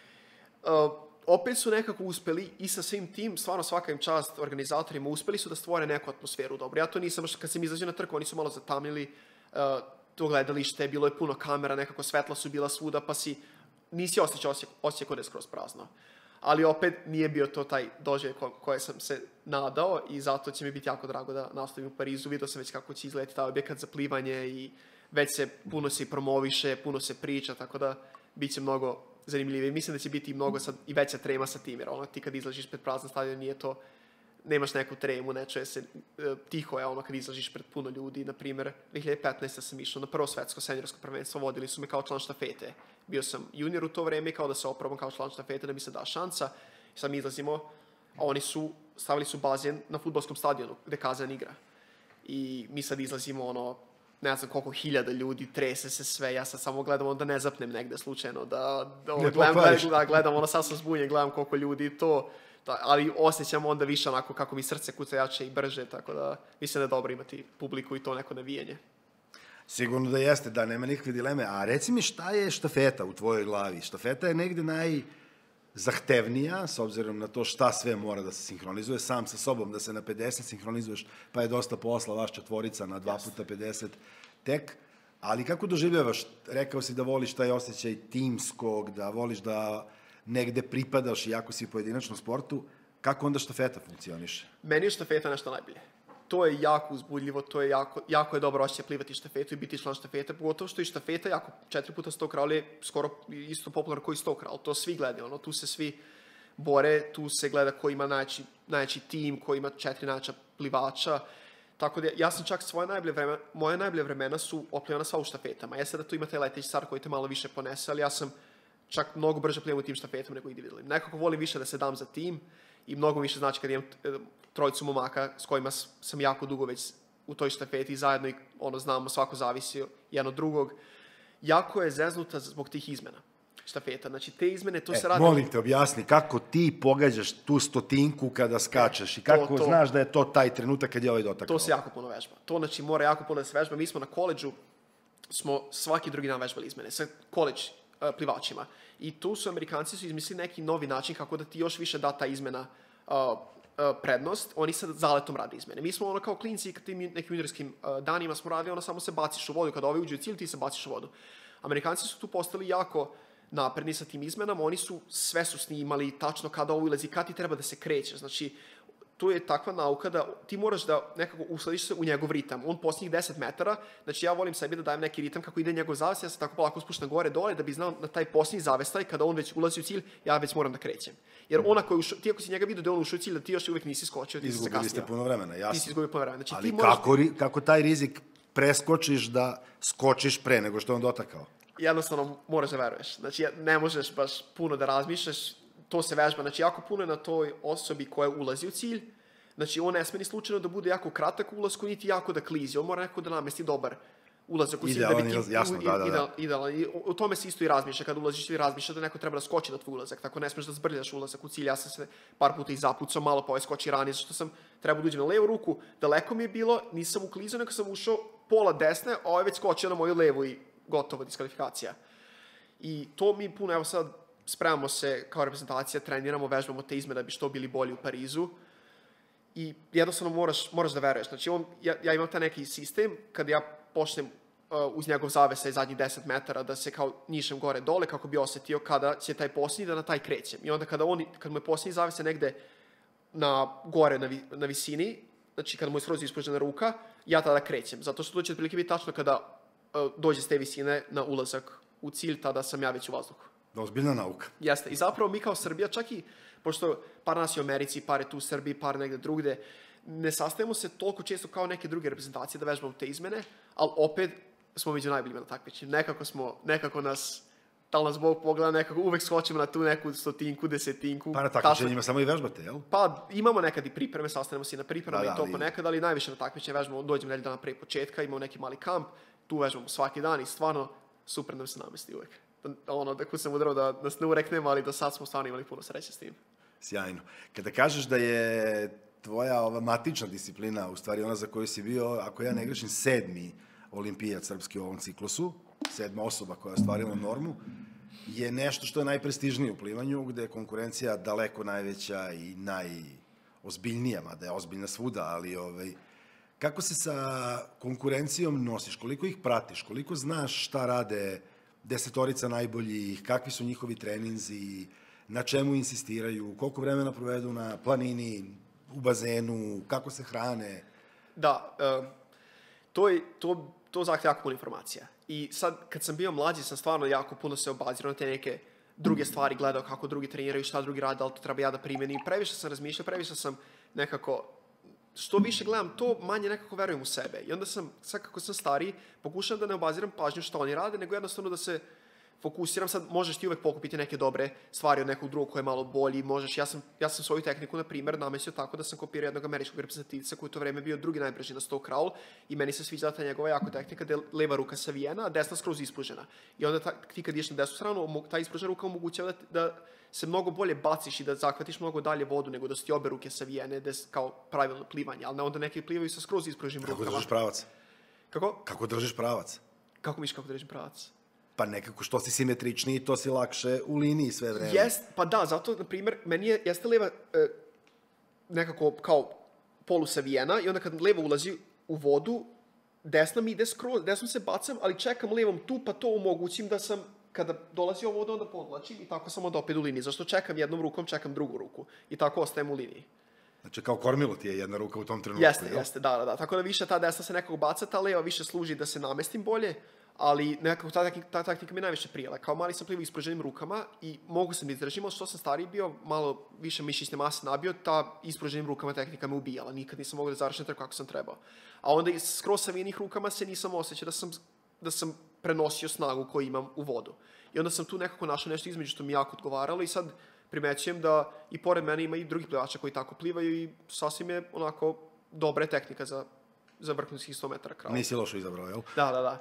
Opet su nekako uspeli i sa svim tim, stvarno svaka im čast organizatorima, uspeli su da stvore neku atmosferu dobro. Ja to nisam, kad sam izađeo na trku, oni su malo zatamnili to gledalište, bilo je puno kamera, nekako svetla su bila svuda, pa nisi osjećao kod je skroz prazno. ali opet nije bio to taj doživljaj koje sam se nadao i zato će mi biti jako drago da nastavim u Parizu. Vidio sam već kako će izgledati taj objekat za plivanje i već puno se promoviše, puno se priča, tako da bit će mnogo zanimljivije. Mislim da će biti mnogo sad i veća trema sa tim, jer ti kad izlažiš pred prazan stadion nije to, nemaš neku tremu, ne čuje se, tiho je kad izlažiš pred puno ljudi. Na primjer, 2015. sam išao na prvo svetsko seniorsko prvenstvo, vodili su me kao član štafete. Bio sam junior u to vreme i kao da se oprobam kao član štafete da mi se da šansa. I sad mi izlazimo, a oni stavili su bazen na fudbalskom stadionu gde Kazan igra. I mi sad izlazimo, ne znam koliko hiljada ljudi, trese se sve, ja sad samo gledam da ne zapnem negde slučajno, gledam, sad sam zbunjen, gledam koliko ljudi to, ali osjećam onda više onako kako mi srce kuca jače i brže, tako da mislim da je dobro imati publiku i to neko navijanje. Sigurno da jeste, da, nema nikakve dileme. A reci mi šta je štafeta u tvojoj glavi? Štafeta je negde najzahtevnija, s obzirom na to šta sve mora da se sinhronizuje, sam sa sobom da se na 50 sinhronizuješ, pa je dosta posla, vaš četvorica na 2x50 tek. Ali kako doživljavaš? Rekao si da voliš taj osjećaj timskog, da voliš da negde pripadaš iako si u pojedinačnom sportu. Kako onda štafeta funkcioniše? Meni je štafeta nešto najbolje. To je jako uzbudljivo, to je jako je dobro osjećaj plivati štafetu i biti član štafete, pogotovo što i štafeta jako 4 puta 100 kralj je skoro isto popularno koji 100 kralj. To svi gledaju, tu se svi bore, tu se gleda ko ima najjači tim, ko ima 4 najjača plivača. Tako da ja sam čak moje najbolje vremena su oplivana sva u štafetama. Jeste da tu imate leteći car koji te malo više ponese, ali ja sam čak mnogo brže plivam u tim štafetama nego individualnim. Nekako volim više da se dam za tim i mnogo više znači kad imam trojicu momaka s kojima sam jako dugo već u toj štafeti i zajedno znamo, svako zavisi jedan od drugog. Jako je zeznuta zbog tih izmena štafeta. Znači, te izmene, to se radi... Molim te, objasni, kako ti pogađaš tu stotinku kada skačeš i kako znaš da je to taj trenutak kad je ovaj dotakao? To se jako puno vežba. To, znači, mora jako puno da se vežba. Mi smo na koleđu, smo svaki drugi dan vežbali izmene sa koleđ plivačima. I tu su Amerikanci su izmislili neki novi način kako da ti još više da ta izmena prednost. Oni sad zaletom rade izmene. Mi smo kao klinci kad tim nekim juniorskim danima smo radili, samo se baciš u vodu. Kada ovi uđu u cilj, ti se baciš u vodu. Amerikanci su tu postali jako napredni sa tim izmenama. Oni sve su snimali tačno kada ovo ulazi, kada ti treba da se krećeš. Znači, tu je takva nauka da ti moraš da nekako uslediš se u njegov ritam. On posljednjih 10 metara, znači ja volim sebi da dajem neki ritam kako ide njegov zaves, ja se tako polako spuštam gore dole da bi znao na taj posljednji zavestaj, kada on već ulazi u cilj, ja već moram da krećem. Jer ti ako si njega vidio da on ušao u cilj, da ti još uvijek nisi skočio, ti si se kasnio. Izgubili ste puno vremena, jasno. Ti si izgubio puno vremena. Znači, ali kako taj rizik preskočiš da skočiš pre nego što je on dotakao? Jednostavno moraš da veruješ. Znači, ne možeš baš puno da razmišljaš, to se vežba. Znači, jako puno je na toj osobi koja ulazi u cilj. Znači, on ne sme ni slučajno da bude jako kratak u ulasku, niti jako da klizi. On mora nekako da namesti dobar ulazak u cilj. Idealan. I o tome se isto i razmišlja. Kada ulaziš, ti razmišlja da neko treba da skoči na tvoj ulazak. Tako ne smeš da zbrljaš ulazak u cilj. Ja sam se par puta i zapucao malo, pa ovaj skoči ranije, zato što sam trebao da uđem na levu ruku. Daleko mi je bilo, nisam uklizao, nego sam ušao pola desne, a ovaj već skočio na moju levu i gotovo diskvalifikacija. I to mi puno, evo sad, spremamo se kao reprezentacija, treniramo, vežbamo te izmene da bi što bili bolji u Parizu. I jednostavno moraš da veruješ. Znači, ja imam taj neki sistem, kada ja počnem uz njegov zavesaj zadnjih 10 metara da se kao njišem gore dole, kako bi osetio kada će taj posljednji da na taj krećem. I onda kad mu je posljednji zavesaj negde gore na visini, znači kada mu je skroz ispružena ruka, ja tada krećem. Zato što to će otprilike biti tačno kada dođe s te visine na ulazak u cilj, tada sam ja već u vazduhu. Ozbiljna nauka. Jeste. I zapravo mi kao Srbija, čak i pošto par nas je u Americi, par je tu u Srbiji, par negde drugde, ne sastajemo se toliko često kao neke druge reprezentacije da vežbamo te izmene, ali opet smo među najboljima na takmičenju. Nekako nas, da li nas Bog pogleda, nekako uvek skočimo na tu neku stotinku, desetinku. Pa na takmičenjima samo i vežbate, jel? Pa imamo nekad i pripreme, sastanemo se i na pripremama i to ponekad, ali najviše na takmičenje vežbamo, dođemo nedelju dana pre početka, imamo neki mali kamp, tu vežbamo svaki dan i stvarno super nam se namesti uvek. Da kud sam udrao da nas ne ureknemo, ali do sad smo stvarno imali puno sreće s tim. Sjajno. Kada kažeš da je tvoja matična disciplina, u stvari ona za koju si bio, ako ja ne grešim, 7. olimpijac srpski u ovom ciklusu, 7. osoba koja je ostvarila normu, je nešto što je najprestižnije u plivanju, gde je konkurencija daleko najveća i najozbiljnija, mada je ozbiljna svuda, ali kako se sa konkurencijom nosiš, koliko ih pratiš, koliko znaš šta rade desetorica najboljih, kakvi su njihovi treninzi, na čemu insistiraju, koliko vremena provedu na planini, u bazenu, kako se hrane? Da, to zahtjeva jako puno informacija. I sad, kad sam bio mlađi, sam stvarno jako puno se obazirao na te neke druge stvari, gledao kako drugi treniraju, šta drugi rade, ali to treba ja da primenim. Previše sam razmišljao, previše sam nekako, što više gledam to, manje nekako verujem u sebe. I onda sam, sad kako sam stariji, pokušam da ne obaziram pažnju što oni rade, nego jednostavno da se fokusiram. Sad možeš ti uvek pokupiti neke dobre stvari od nekog drugog koji je malo bolji, možeš, ja sam svoju tehniku, na primjer, namestio tako da sam kopirao jednog američkog reprezentativca koji u to vreme bio drugi najbrži na 100 kraul i meni se sviđa ta njegova jako tehnika da je leva ruka savijena, a desna skroz ispružena. I onda ti kad ideš na desnu stranu, ta ispružena ruka omogućava da se mnogo bolje baciš i da zahvatiš mnogo dalje vodu nego da su ti obe ruke savijene, kao pravilno plivanje, ali onda neki plivaju sa skroz ispruženim rukama. Kako držiš pravac? Kako? Kako držiš pravac? Kako misliš kako držim pravac? Pa nekako što si simetričniji, to si lakše u liniji sve vreme. Pa da, zato, na primjer, meni jeste leva nekako kao polusavijena i onda kad leva ulazi u vodu, desna mi ide skroz, desnom se bacam, ali čekam levom tu, pa to omogućim da sam, kada dolazi u vodu, onda podlačim i tako sam onda opet u liniji. Zašto čekam jednom rukom, čekam drugu ruku i tako ostajem u liniji. Znači kao kormilo ti je jedna ruka u tom trenutku. Jeste, da. Tako da više ta desna se nekako baca, ta leva više služi da se namestim bolje, ali nekako ta taktika mi najviše prijela. Kao mali sam plivao ispruženim rukama i mogu sam da izdržim, ali što sam stariji bio, malo više mišićne mase nabio, ta ispruženim rukama tehnika me ubijala. Nikad nisam mogao da završim trku kako sam trebao. A onda i skroz savijenih rukama se nisam osjećao da sam prenosio snagu koju imam u vodu. I onda sam tu nekako našao nešto između što mi jako odgovaralo i sad primećujem da i pored mene ima i drugih plivača koji tako plivaju i sasvim je onako dobra tehnika za vrhunskih 100 metara kraul. Nisi lošo izabrao, jel? Da.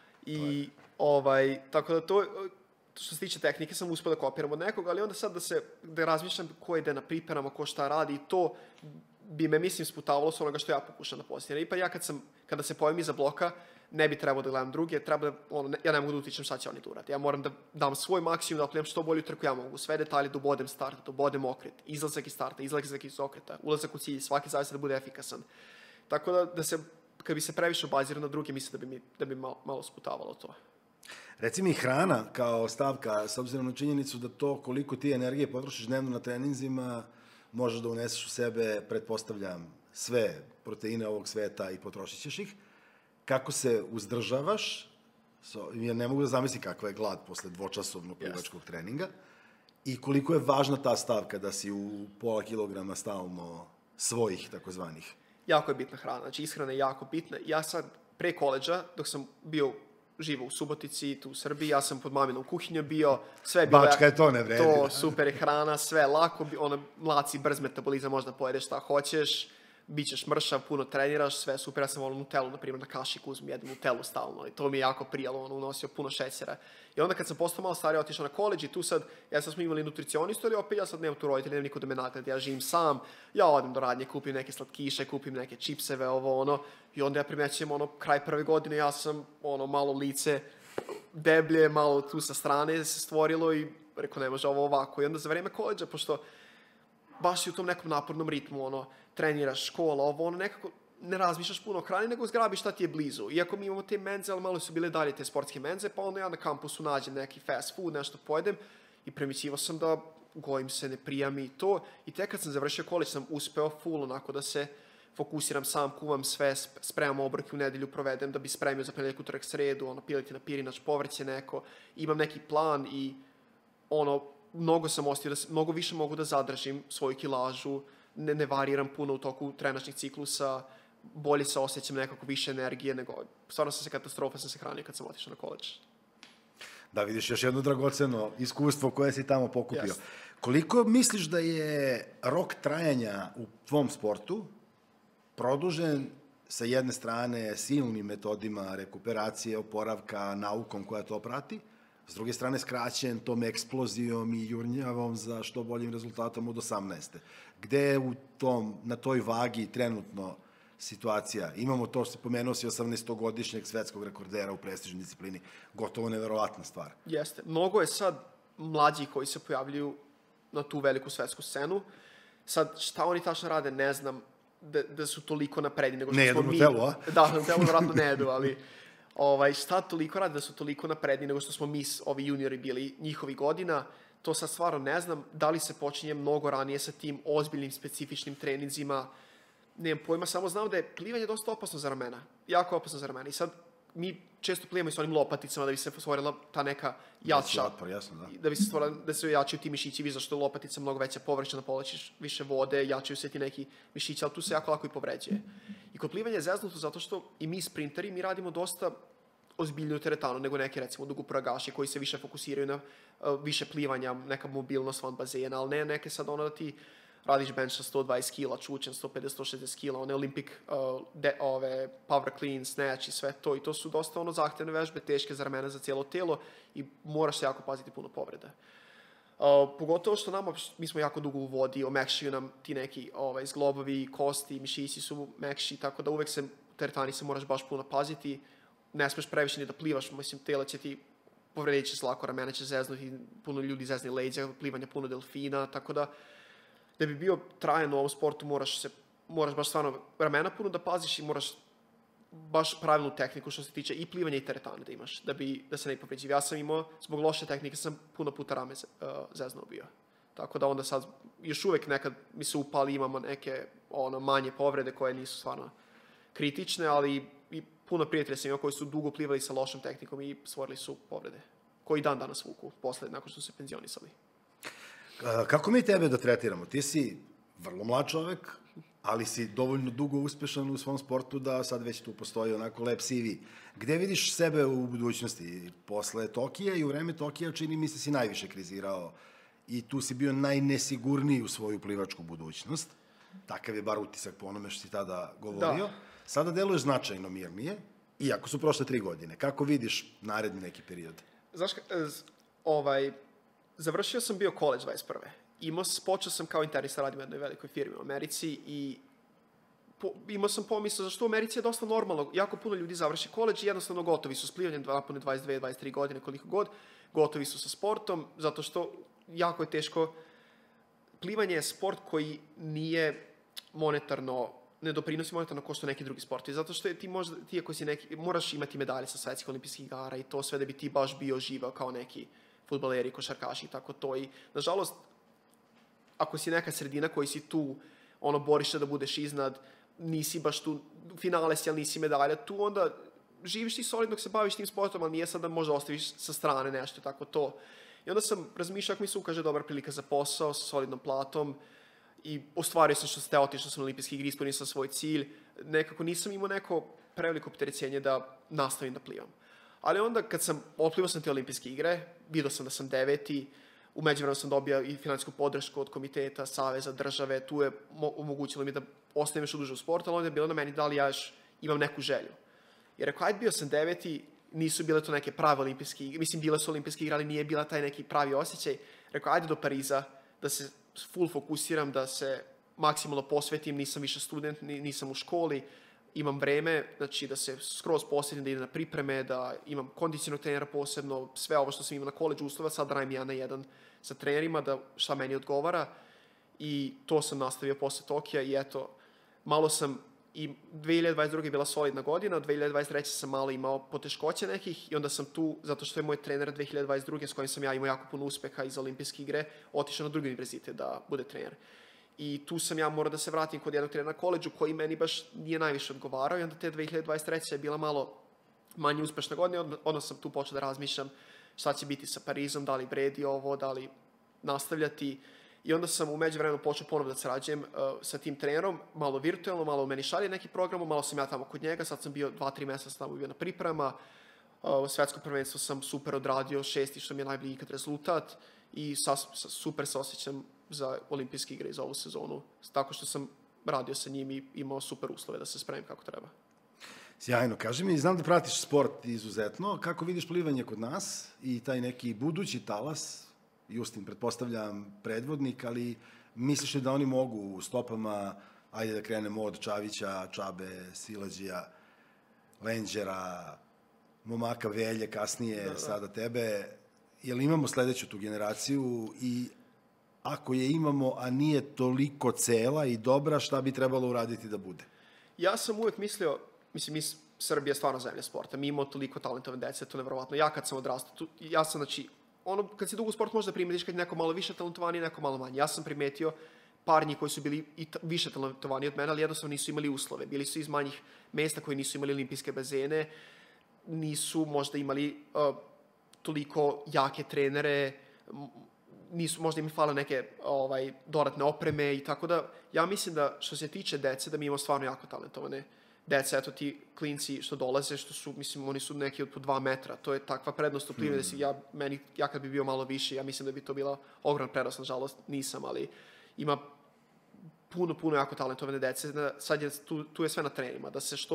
I tako da to, što se tiče tehnike, sam uspio da kopiram od nekoga, ali onda sad da razmišljam ko ide na pripremama, ko šta radi, i to bi me, mislim, sputavalo s onoga što ja pokušam da postigne. I pa ja kada se pojavim iza bloka, ne bi trebao da gledam druge, ja ne mogu da utičem šta će oni da urade. Ja moram da dam svoj maksimum, da plivam što bolju trku ja mogu. Sve detalje, da ubodem start, da ubodem okret, izlazak iz starta, izlazak iz okreta, ulazak u cilj, svaki zavisno da bude efikasan. Tako da se, kad bi se previše obazirao na druge, mislim da bi malo sputavalo to. Reci mi, hrana kao stavka, s obzirom na činjenicu da to koliko ti energije potrošiš dnevno na treninzima, možeš da uneseš u sebe, pretpostavljam, sve proteine ovog sveta i potrošit ćeš ih. Kako se uzdržavaš? Ja ne mogu da zamislim kakva je glad posle dvočasovnog plivačkog treninga. I koliko je važna ta stavka da si u pola kilograma stalno svojih, takozvanih? Jako je bitna hrana. Znači, ishrana je jako bitna. Ja sad, pre koleđa, dok sam bio živo u Subotici, tu u Srbiji, ja sam pod maminom kuhinjom bio, sve je bilo... Bačka je to, ne vredi. To, super je hrana, sve lako, mlaci, brz metabolizam, možda pojedeš šta hoćeš, bit ćeš mršav, puno treniraš, sve super. Ja sam volio Nutellu, na primjer, na kašiku uzmem, jedem Nutellu stalno i to mi je jako prijalo, unosio puno šećera. I onda kad sam postao malo stariji, otišao na koleđ i tu sad, smo imali nutricionistu, ali opet ja sad nemam tu roditelja, nemam niko da me nagleda, ja živim sam, ja odem do radnje, kupim neke slatkiše, kupim neke čipseve, i onda ja primećujem, kraj prve godine, ja sam, malo lice deblje, malo tu sa strane se stvorilo i rekao, ne može ovo ovako. I onda za vreme koleđa, pošto baš si u tom nekom napornom ritmu, treniraš, škola, nekako ne razmišljaš puno o hrani, nego zgrabiš šta ti je blizu. Iako mi imamo te menze, ali malo su bile dalje te sportske menze, pa onda ja na kampusu nađem neki fast food, nešto pojedem i premićivao sam da gojim se, ne prijam i to. I tek kad sam završio koleđ sam uspeo full onako da se fokusiram sam, kuvam sve, spremam obroke u nedelju, provedem da bi spremio za ponedjeljak, utorak, sredu, piletina, pirinač, povrće neko. Imam neki plan i mnogo sam ostio, mnogo više mogu da zadržim svoju kilažu, ne variram puno u toku trenažnih ciklusa, bolje se osjećam, nekako više energije, nego stvarno sam se hranio kad sam otišao na koleđ. Da, vidiš još jedno dragoceno iskustvo koje si tamo pokupio. Koliko misliš da je rok trajanja u tvom sportu produžen sa jedne strane silnim metodima rekuperacije, oporavka, naukom koja to prati, s druge strane skraćen tom eksplozijom i jurnjavom za što boljim rezultatom od 18. Gde je na toj vagi trenutno situacija? Imamo to što se pomenuo si 18-godišnjeg svetskog rekordera u prestižnoj disciplini. Gotovo neverovatna stvar. Jeste. Mnogo je sad mlađi koji se pojavljuju na tu veliku svetsku scenu. Sad, šta oni tačno rade, ne znam da su toliko napredni nego što ne smo mi. Ne jedu Nutellu, a? Da, Nutellu vratno ne jedu, ali šta toliko rade da su toliko napredni nego što smo mi, ovi juniori, bili njihovi godina. to sad stvarno ne znam, da li se počinje mnogo ranije sa tim ozbiljnim, specifičnim treninzima, nemam pojma, samo znam da je plivanje dosta opasno za ramena, jako opasno za ramena i sad mi često plivamo i s onim lopaticama da bi se stvorila ta neka jača, da bi se stvorila, da se jačaju ti mišići, zašto je lopatica mnogo veća površina, da povlačiš više vode, jačaju se ti neki mišići, ali tu se jako lako i povređuje. I kod plivanja je zeznuto zato što i mi sprinteri, mi radimo dosta ozbiljniju teretanu nego neki, recimo, dugopuragaši koji se više fokusiraju na više plivanja, neka mobilnost van bazena, ali ne neke sad ono da ti radiš bench sa 120 kila, čučen 150-160 kila, one Olympic power clean, snatch i sve to. I to su dosta ono zahtevne vežbe, teške za ramena, za cijelo telo i moraš se jako paziti puno povreda. Pogotovo što mi smo jako dugo u vodi, omekšaju nam ti neki zglobovi, kosti, mišići su mekši, tako da uvek se u teretani se moraš baš puno paziti. Ne smeš previše ni da plivaš, mislim, telo će ti povredit će se lako, ramena će zeznuti, puno ljudi zezni leđa, plivanja puno delfina, tako da bi bio trajan u ovom sportu moraš baš stvarno ramena puno da paziš i moraš baš pravilnu tehniku što se tiče i plivanja i teretane da imaš, da se ne povređiv. Ja sam imao, zbog loše tehnike sam puno puta rame zeznuo bio. Tako da onda sad, još uvek nekad mi se upali, imamo neke manje povrede koje nisu stvarno kritične, ali i puno prijatelja sam imao koji su dugo plivali sa lošom tehnikom i stvorili su povrede, koji dan danas vuku posle, nakon što su se penzionisali. Kako mi tebe da tretiramo? Ti si vrlo mlad čovek, ali si dovoljno dugo uspešan u svom sportu da sad već tu postoji onako lep CV. Gde vidiš sebe u budućnosti? Posle Tokija i u vreme Tokija čini mi se si najviše krizirao i tu si bio najnesigurniji u svoju plivačku budućnost. Takav je bar utisak po onome što si tada govorio. Da. Sada deluješ značajno mirnije, iako su prošle 3 godine. Kako vidiš naredni neki period? Znaš, završio sam bio college 21. Počeo sam kao internista, radim u jednoj velikoj firmi u Americi i imao sam pomisao zašto u Americi je dosta normalno. Jako puno ljudi završi college i jednostavno gotovi su s plivanjem, napune 22-23 godine, koliko god, gotovi su sa sportom, zato što jako je teško. Plivanje je sport koji nije monetarno, ne doprinosi monetarno kao što neki drugi sporti, zato što ti ako si neki, moraš imati medalje sa svetskih olimpijskih igara i to sve da bi ti baš bio živao kao neki fudbaleri, košarkaši i tako to. I, nažalost, ako si neka sredina koji si tu, boriš se da budeš iznad, nisi baš tu, finale si, ali nisi medalja, tu onda živiš ti solidno dok se baviš tim sportom, ali nije sad da možda ostaviš sa strane nešto, tako to. I onda sam razmišljao ako mi se ukaže dobra prilika za posao sa solidnom platom i ostvario sam što ste otišao sam na olimpijski igri, ispunio sam svoj cilj, nekako nisam imao neko preveliko opterećenje da nastavim da plivam. Ali onda kad sam otplivao sam te olimpijske igre, vidio sam da sam 9. U međuvremenu sam dobio i finansijsku podršku od komiteta, saveza, države, tu je omogućilo mi da ostanem još duže u sportu, ali onda je bilo na meni da li ja još imam neku želju. Jer ako ajde bio sam 9. nisu bile to neke prave olimpijske igre, mislim bile su olimpijske igre, ali nije bila taj neki pravi osjećaj. Rekao, ajde do Pariza, da se full fokusiram, da se maksimalno posvetim, nisam više student, nisam u školi, imam vreme, znači da se skroz posvetim, da idem na pripreme, da imam kondicionog trenera posebno, sve ovo što sam imao na koleđu uslova, sad radim 1 na 1 sa trenerima, da šta meni odgovara i to sam nastavio posle Tokija i eto, malo sam i 2022. je bila solidna godina, 2023. sam malo imao poteškoće nekih i onda sam tu, zato što je moj trener 2022. s kojim sam ja imao jako puno uspeha iz olimpijske igre, otišao na drugi univerzitet da bude trener. I tu sam ja morao da se vratim kod jednog trenera na koleđu koji meni baš nije najviše odgovarao i onda te 2023. je bila malo manje uspešna godina, onda sam tu počeo da razmišljam šta će biti sa Parizom, da li vredi ovo, da li nastavljati. I onda sam u međuvremenu počeo ponovno da sarađujem sa tim trenerom, malo virtualno, malo u meni šalje neki program, malo sam ja tamo kod njega, sad sam bio 2-3 meseca tamo bio na priprema, svetsko prvenstvo sam super odradio, 6. što mi je najbolji ikad rezultat i super se osjećam za olimpijske igre i za ovu sezonu, tako što sam radio sa njim i imao super uslove da se spremim kako treba. Sjajno, kaži mi, znam da pratiš sport izuzetno, kako vidiš plivanje kod nas i taj neki budući talas, Justin, pretpostavljam predvodnik, ali misliš li da oni mogu u stopama, ajde da krenemo od Čavića, Čabe, Silađija, Lenđera, momaka Velje, kasnije sada tebe, jel imamo sledeću tu generaciju i ako je imamo, a nije toliko cela i dobra, šta bi trebalo uraditi da bude? Ja sam uvek mislio, Srbija je stvarno zemlja sporta, mi imamo toliko talentovne dece, to je nevjerovatno. Ja kad sam odrastao, ja sam, znači, kad si dugo u sportu možda primetiš kad je neko malo više talentovani, neko malo manje. Ja sam primetio par njih koji su bili i više talentovani od mene, ali jednostavno nisu imali uslove. Bili su iz manjih mesta koji nisu imali olimpijske bazene, nisu možda imali toliko jake trenere, možda im fale neke dodatne opreme i tako da, ja mislim da što se tiče dece, da mi imamo stvarno jako talentovane dece, eto ti klinci što dolaze, što su, mislim, oni su neki od po 2 metra, to je takva prednost u plivanju, ja kad bi bio malo više, ja mislim da bi to bila ogromna prednost, nažalost nisam, ali ima puno jako talentovane dece, sad je, tu je sve na trenerima,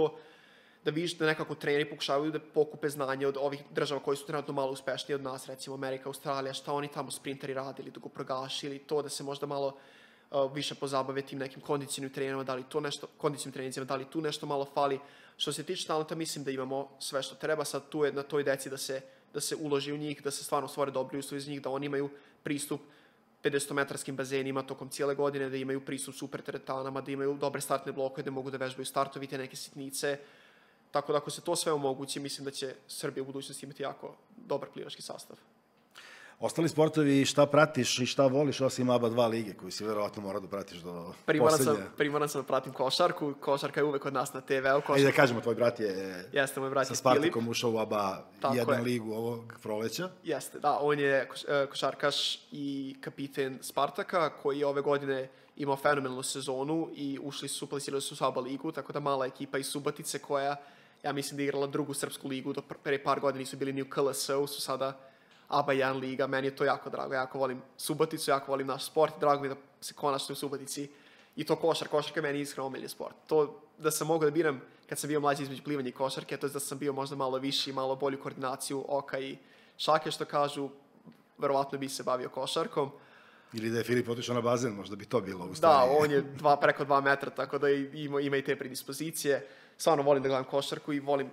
da vidiš da nekako treneri pokušavaju da pokupe znanje od ovih država koji su trenutno malo uspešniji od nas, recimo Amerika, Australija, šta oni tamo sprinteri radili, dugoprogaši ili to da se možda malo više pozabave tim nekim kondicionim trenerima, kondicionim trenerima, da li tu nešto malo fali. Što se tiče talenta, mislim da imamo sve što treba, sad tu je na toj deci da se uloži u njih, da se stvarno stvore dobri uslovi za njih, da oni imaju pristup 50-metarskim bazenima tokom cijele godine, da imaju pristup super teretanama, da imaju dobre startne blokove, da mogu da vežbaju startovi, te neke sitnice. Tako da ako se to sve omogući, mislim da će Srbija u budućnosti imati jako dobar plivački sastav. Ostali sportovi, šta pratiš i šta voliš osim ABA 2 lige, koju si verovatno mora da pratiš do poslednje? Primoran sam da pratim košarku. Košarka je uvek od nas na TV-u. I da kažemo, tvoj brat je sa Spartakom ušao u ABA 1 ligu ovog proleća. Jeste, da. On je košarkaš i kapiten Spartaka, koji je ove godine imao fenomenalnu sezonu i plasirali su ABA ligu, tako da mala ekipa iz Subotice koja, ja mislim da je igrala drugu srpsku ligu, do pre par godina nisu bili ni u KLS-u, su sada ABA 1 liga, meni je to jako drago, jako volim Suboticu, jako volim naš sport, drago mi da se konačno u Subotici i to košarka je meni iskreno omiljeni sport. To da sam mogao da biram kad sam bio mlađi između plivanja i košarke, to je da sam bio možda malo viši, malo bolju koordinaciju oka i šake, što kažu, verovatno bi se bavio košarkom. Ili da je Filip otišao na bazen, možda bi to bilo u stvari. Da, on je preko 2 metra, tako da ima i te predispozicije. Stvarno volim da gledam košarku i volim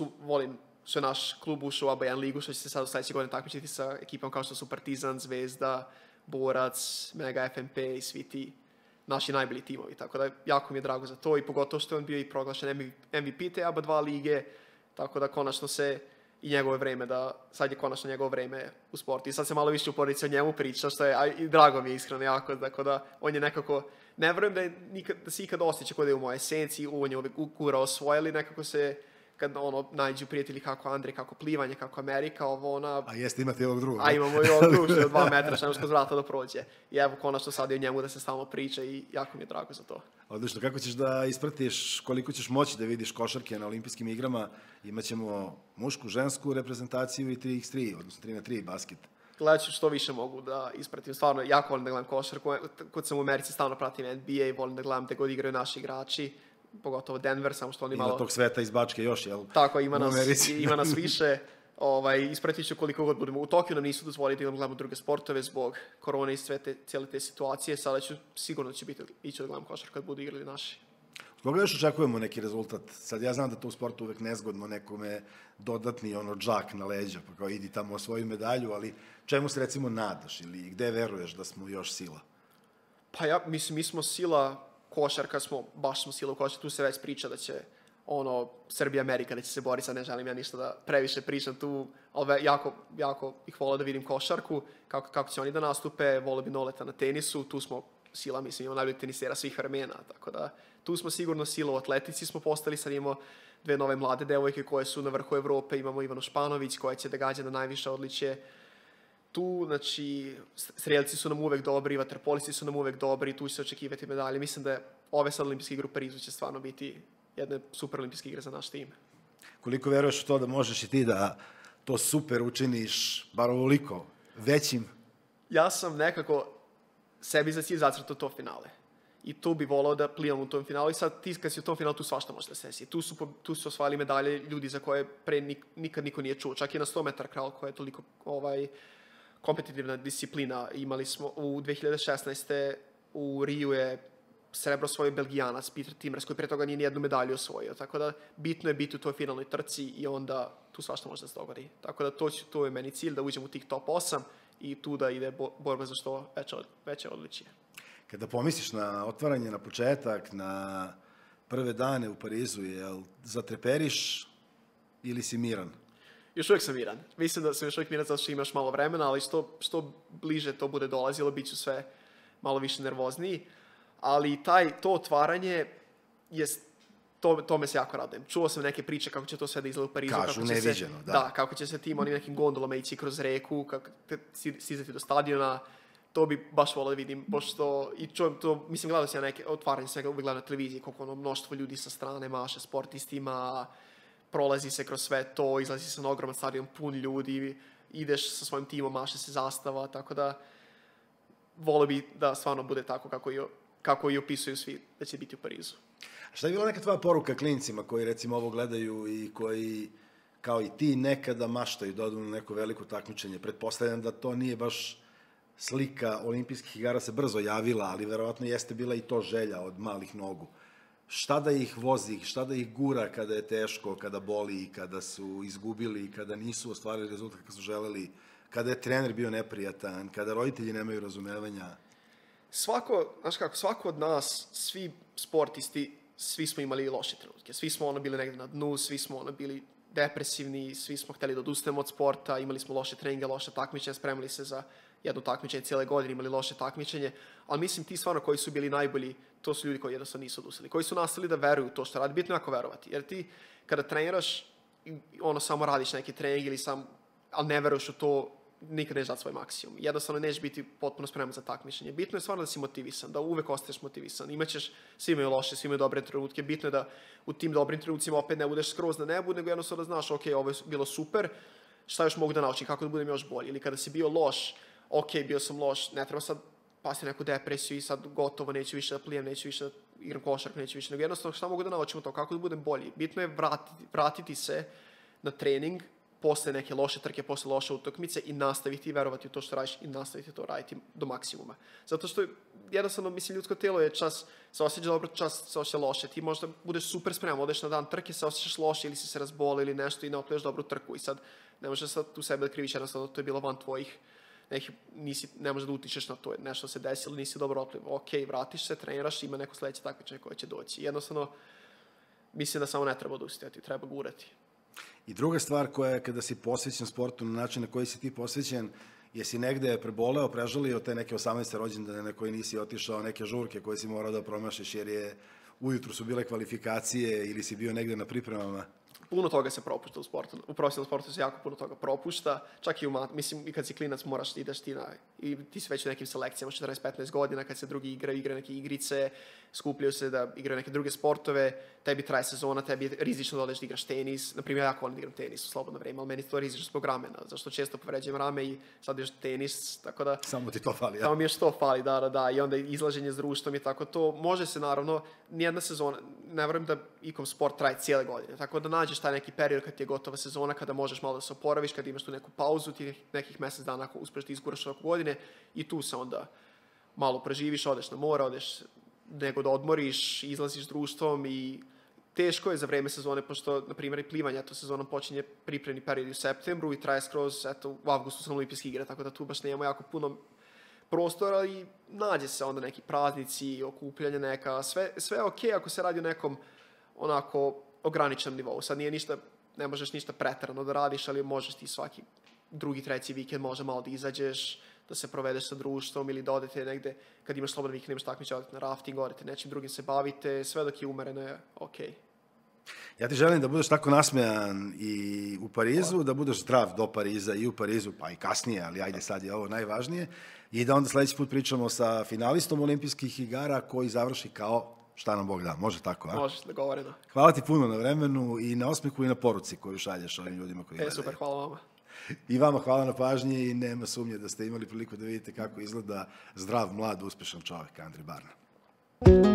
što je naš klub ušao u ABA 1 ligu, što će se sad u sledeće godine takmičiti sa ekipom kao što su Partizan, Zvezda, Borac, Mega FNP i svi ti naši najbolji timovi. Tako da jako mi je drago za to i pogotovo što je on bio i proglašen MVP te ABA 2 lige, tako da konačno sad je konačno njegovo vreme u sportu. I sad se malo više u porodici o njemu priča, što je, i drago mi je iskreno jako, tako da on je nekako, ne verujem da se ikad osjeća kod je u moje esenciji, on je uvek ukurao svoje, ali nekako se, kad nađu prijatelji kako Andrej, kako plivanje, kako Amerika, A jeste, imate i ovog drugog. A imamo i ovog drugog, što je 2 metra, što je kroz vrata da prođe. I evo, konačno sad je o njemu da se stalno priča i jako mi je drago za to. Odlično, kako ćeš da ispratiš, koliko ćeš moći da vidiš košarke na olimpijskim igrama? Imaćemo mušku, žensku reprezentaciju i 3x3, odnosno 3x3 basket. Gledat ću što više mogu da ispratim. Stvarno, jako volim da gledam košarku. Kod sam u Americi, stalno pratim NBA i volim da gledam gde god igraju naši igrači. Pogotovo Denver, samo što oni malo... Ima tog sveta iz Bačke još, jel? Tako, ima nas više. Ispratit ću koliko god budemo. U Tokiju nam nisu dozvolili da gledamo druge sportove zbog korone i cijele te situacije. Sada sigurno će ići da gledam košarku kad budu igrali naši. Koga još očekujemo neki rezultat? Sad ja znam da to u sportu uvek nezgodno, nekome dodatni džak na leđa, pa kao idi tamo osvoju medalju, ali čemu se recimo nadaš ili gde veruješ da smo još sila? Pa mislim, mi smo sila košarka, baš smo sila u košarku, tu se već priča da će Srbija Amerika da će se boriti, sad ne želim ja ništa da previše pričam tu, ali jako ih volio da vidim košarku, kako će oni da nastupe, volio bi Noleta na tenisu, tu smo sila, mislim, imamo najbolji tenisera svih vremena, tako da tu smo sigurno sila, u atletici smo postali, sad imamo 2 nove mlade devojke koje su na vrhu Evrope, imamo Ivanu Španović koja će da gađa na najviše odličje. Tu, znači, strelci su nam uvek dobri, vaterpolisti su nam uvek dobri, tu će se očekivati medalje. Mislim da ove sad olimpijske igre u Parizu će stvarno biti jedne super olimpijske igre za naš tim. Koliko veruješ u to da možeš i ti da to super učiniš, bar ovoliko, većim? Ja sam nekako sebi za cilj zacrtao to finale. I tu bi volao da plivam u tom finalu i sad ti kad si u tom finalu tu svašta može da se desi. Tu su osvajali medalje ljudi za koje pre nikad niko nije čuo. Čak i na 100 metara kral koja je toliko kompetitivna disciplina. Imali smo u 2016. u Riju je srebro osvojio Belgijanac, Peter Timrers, koji pre toga nije nijednu medalju osvojio. Tako da bitno je biti u toj finalnoj trci i onda tu svašta može da se dogodi. Tako da to je meni cilj, da uđem u tih top 8 i tu da ide borba za što veće odličije. Kada pomisliš na otvaranje, na početak, na prve dane u Parizu, jel zatreperiš ili si miran? Još uvijek sam miran. Mislim da sam još uvijek miran zato što imaš malo vremena, ali što bliže to bude dolazilo, bit ću sve malo više nervozniji. Ali to otvaranje tome se jako radujem. Čuo sam neke priče kako će to sve da izgleda u Parizu. Kažu neviđeno, da. Da, kako će se tim onim nekim gondolama ići kroz reku, kako stizati do stadiona. To bi baš volio da vidim, pošto i čujem to, mislim, gledao sam ja neke otvaranje svega, uvijek gledam na televiziji, koliko ono mnoštvo ljudi sa strane maše sportistima, prolazi se kroz sve to, izlazi se na ogroman stadion, pun ljudi, ideš sa svojim timom, maše se zastava, tako da volio bi da stvarno bude tako kako i opisuju svi da će biti u Parizu. Šta je bila neka tvoja poruka klincima koji recimo ovo gledaju i koji, kao i ti, nekada maštaju da odu na neko veliko takmičenje? Pretpostavljam da to nije baš slika olimpijskih igara se brzo javila, ali verovatno jeste bila i to želja od malih nogu. Šta da ih vozi, šta da ih gura kada je teško, kada boli, kada su izgubili, kada nisu ostvarili rezultat kako su želeli, kada je trener bio neprijatan, kada roditelji nemaju razumevanja? Svako od nas, svi sportisti, svi smo imali loše trenutke. Svi smo bili negdje na dnu, svi smo bili depresivni, svi smo htjeli da odustanemo od sporta, imali smo loše treninge, loše takmičenje, spremali se za jedno takmičenje cijele godine, imali loše takmičenje, ali mislim ti stvarno koji su bili najbolji, to su ljudi koji jednostavno nisu odustali, koji su nastavili da veruju u to što radi, bitno je jako verovati, jer ti kada treniraš, samo radiš neki trening ili ali ne veruješ u to, nikad nećeš dati svoj maksimum. Jednostavno nećeš biti potpuno spreman za takmičenje. Bitno je stvarno da si motivisan, da uvek ostaješ motivisan. Svi imaju loše, svi imaju dobre trenutke. Bitno je da u tim dobrim trenucima opet ne budeš skroz na nebu, nego jednostavno da znaš, ok, ovo je bilo super, šta još mogu da naučim, kako da budem još bolji. Ili kada si bio loš, ok, bio sam loš, ne treba sad pasti neku depresiju i sad gotovo, neću više da plijem, neću više da igram košarku, neću više, nego jednostavno šta mogu da naučim to, kako da budem bolji. Bitno je vratiti se na trening posle neke loše trke, posle loše utakmice i nastaviti i verovati u to što radiš i nastaviti to raditi do maksimuma. Zato što jednostavno, mislim, ljudsko telo je čas se osjeća dobro, čas se osjeća loše. Ti možda budeš super spreman, odeš na dan trke, se osjećaš loše ili si se razboli ili nešto i ne opluješ dobru trku i sad ne možeš sad u sebe da kriviš, jednostavno to je bilo van tvojih ne možeš da utičeš na to, nešto se desilo, nisi dobro oplivao. Ok, vratiš se, treniraš, ima neko sledeće takmičenje koje će doći. Jednostavno, mislim da samo ne treba odustajati, treba gurati. I druga stvar koja je kada si posvećen sportu na način na koji si ti posvećen, jesi negde preboleo, prežalio te neke 18. rođendane na koji nisi otišao, neke žurke koje si morao da promašiš jer ujutru su bile kvalifikacije ili si bio negde na pripremama? Puno toga se propušta u sportu. U profesionalnom sportu se jako puno toga propušta. Čak i mislim, i kad si klinac moraš ideš i ti si već u nekim selekcijama, 14-15 godina, kad se drugi igraju neke igrice, skupljaju se da igraju neke druge sportove, tebi traje sezona, tebi je rizično da odeš da igraš tenis. Naprimjer, ja jako volim da igram tenis u slobodno vreme, ali meni to je rizično zbog ramena, zašto često povređujem rame i sad ideš tenis, tako da... Samo ti to fali, ja? Samo mi još to fali, da. I onda izlaženje s društvom i tako to. Može se, naravno, nijedna sezona, ne verujem da ikom sport traje cijele godine, tako da nađeš taj neki period kad ti je gotova sezona, kada možeš malo da se oporaviš, kada imaš tu neku pauzu, ti nekih mesec dana ako uspeš da izguraš oko godine i tu se onda malo preživiš, odeš na more, odeš nego da odmoriš, izlaziš s društvom i teško je za vreme sezone, pošto, na primjer, i plivanje, to sezonom počinje pripremni period u septembru i traje skroz, u avgustu su olimpijske igre, tako da tu baš nema jako puno prostora i nađe se onda neki praznici, okupljanje neka, sve je okej ako se radi o nekom onako ograničenom nivou. Sad ne možeš ništa preterano da radiš, ali možeš ti svaki drugi, treći vikend može malo da izađeš, da se provedeš sa društvom ili da odete negde, kad imaš slobodan vikend, imaš takmičenje, odete na rafting, odete nečim drugim se bavite, sve dok je umereno je okej. Ja ti želim da budeš tako nasmejan i u Parizu, da budeš zdrav do Pariza i u Parizu, pa i kasnije, ali ajde sad je ovo najvažnije, i da onda sledeći put pričamo sa finalistom olimpijskih igara koji završi kao šta nam Bog da. Može tako, a? Možeš, dogovoreno. Hvala ti puno na vremenu i na osmehu i na poruci koju šalješ ovim ljudima koji gledaju. Super, hvala vama. I vama hvala na pažnji i nema sumnje da ste imali priliku da vidite kako izgleda zdrav, mlad, uspešan čovek, Andri Barna.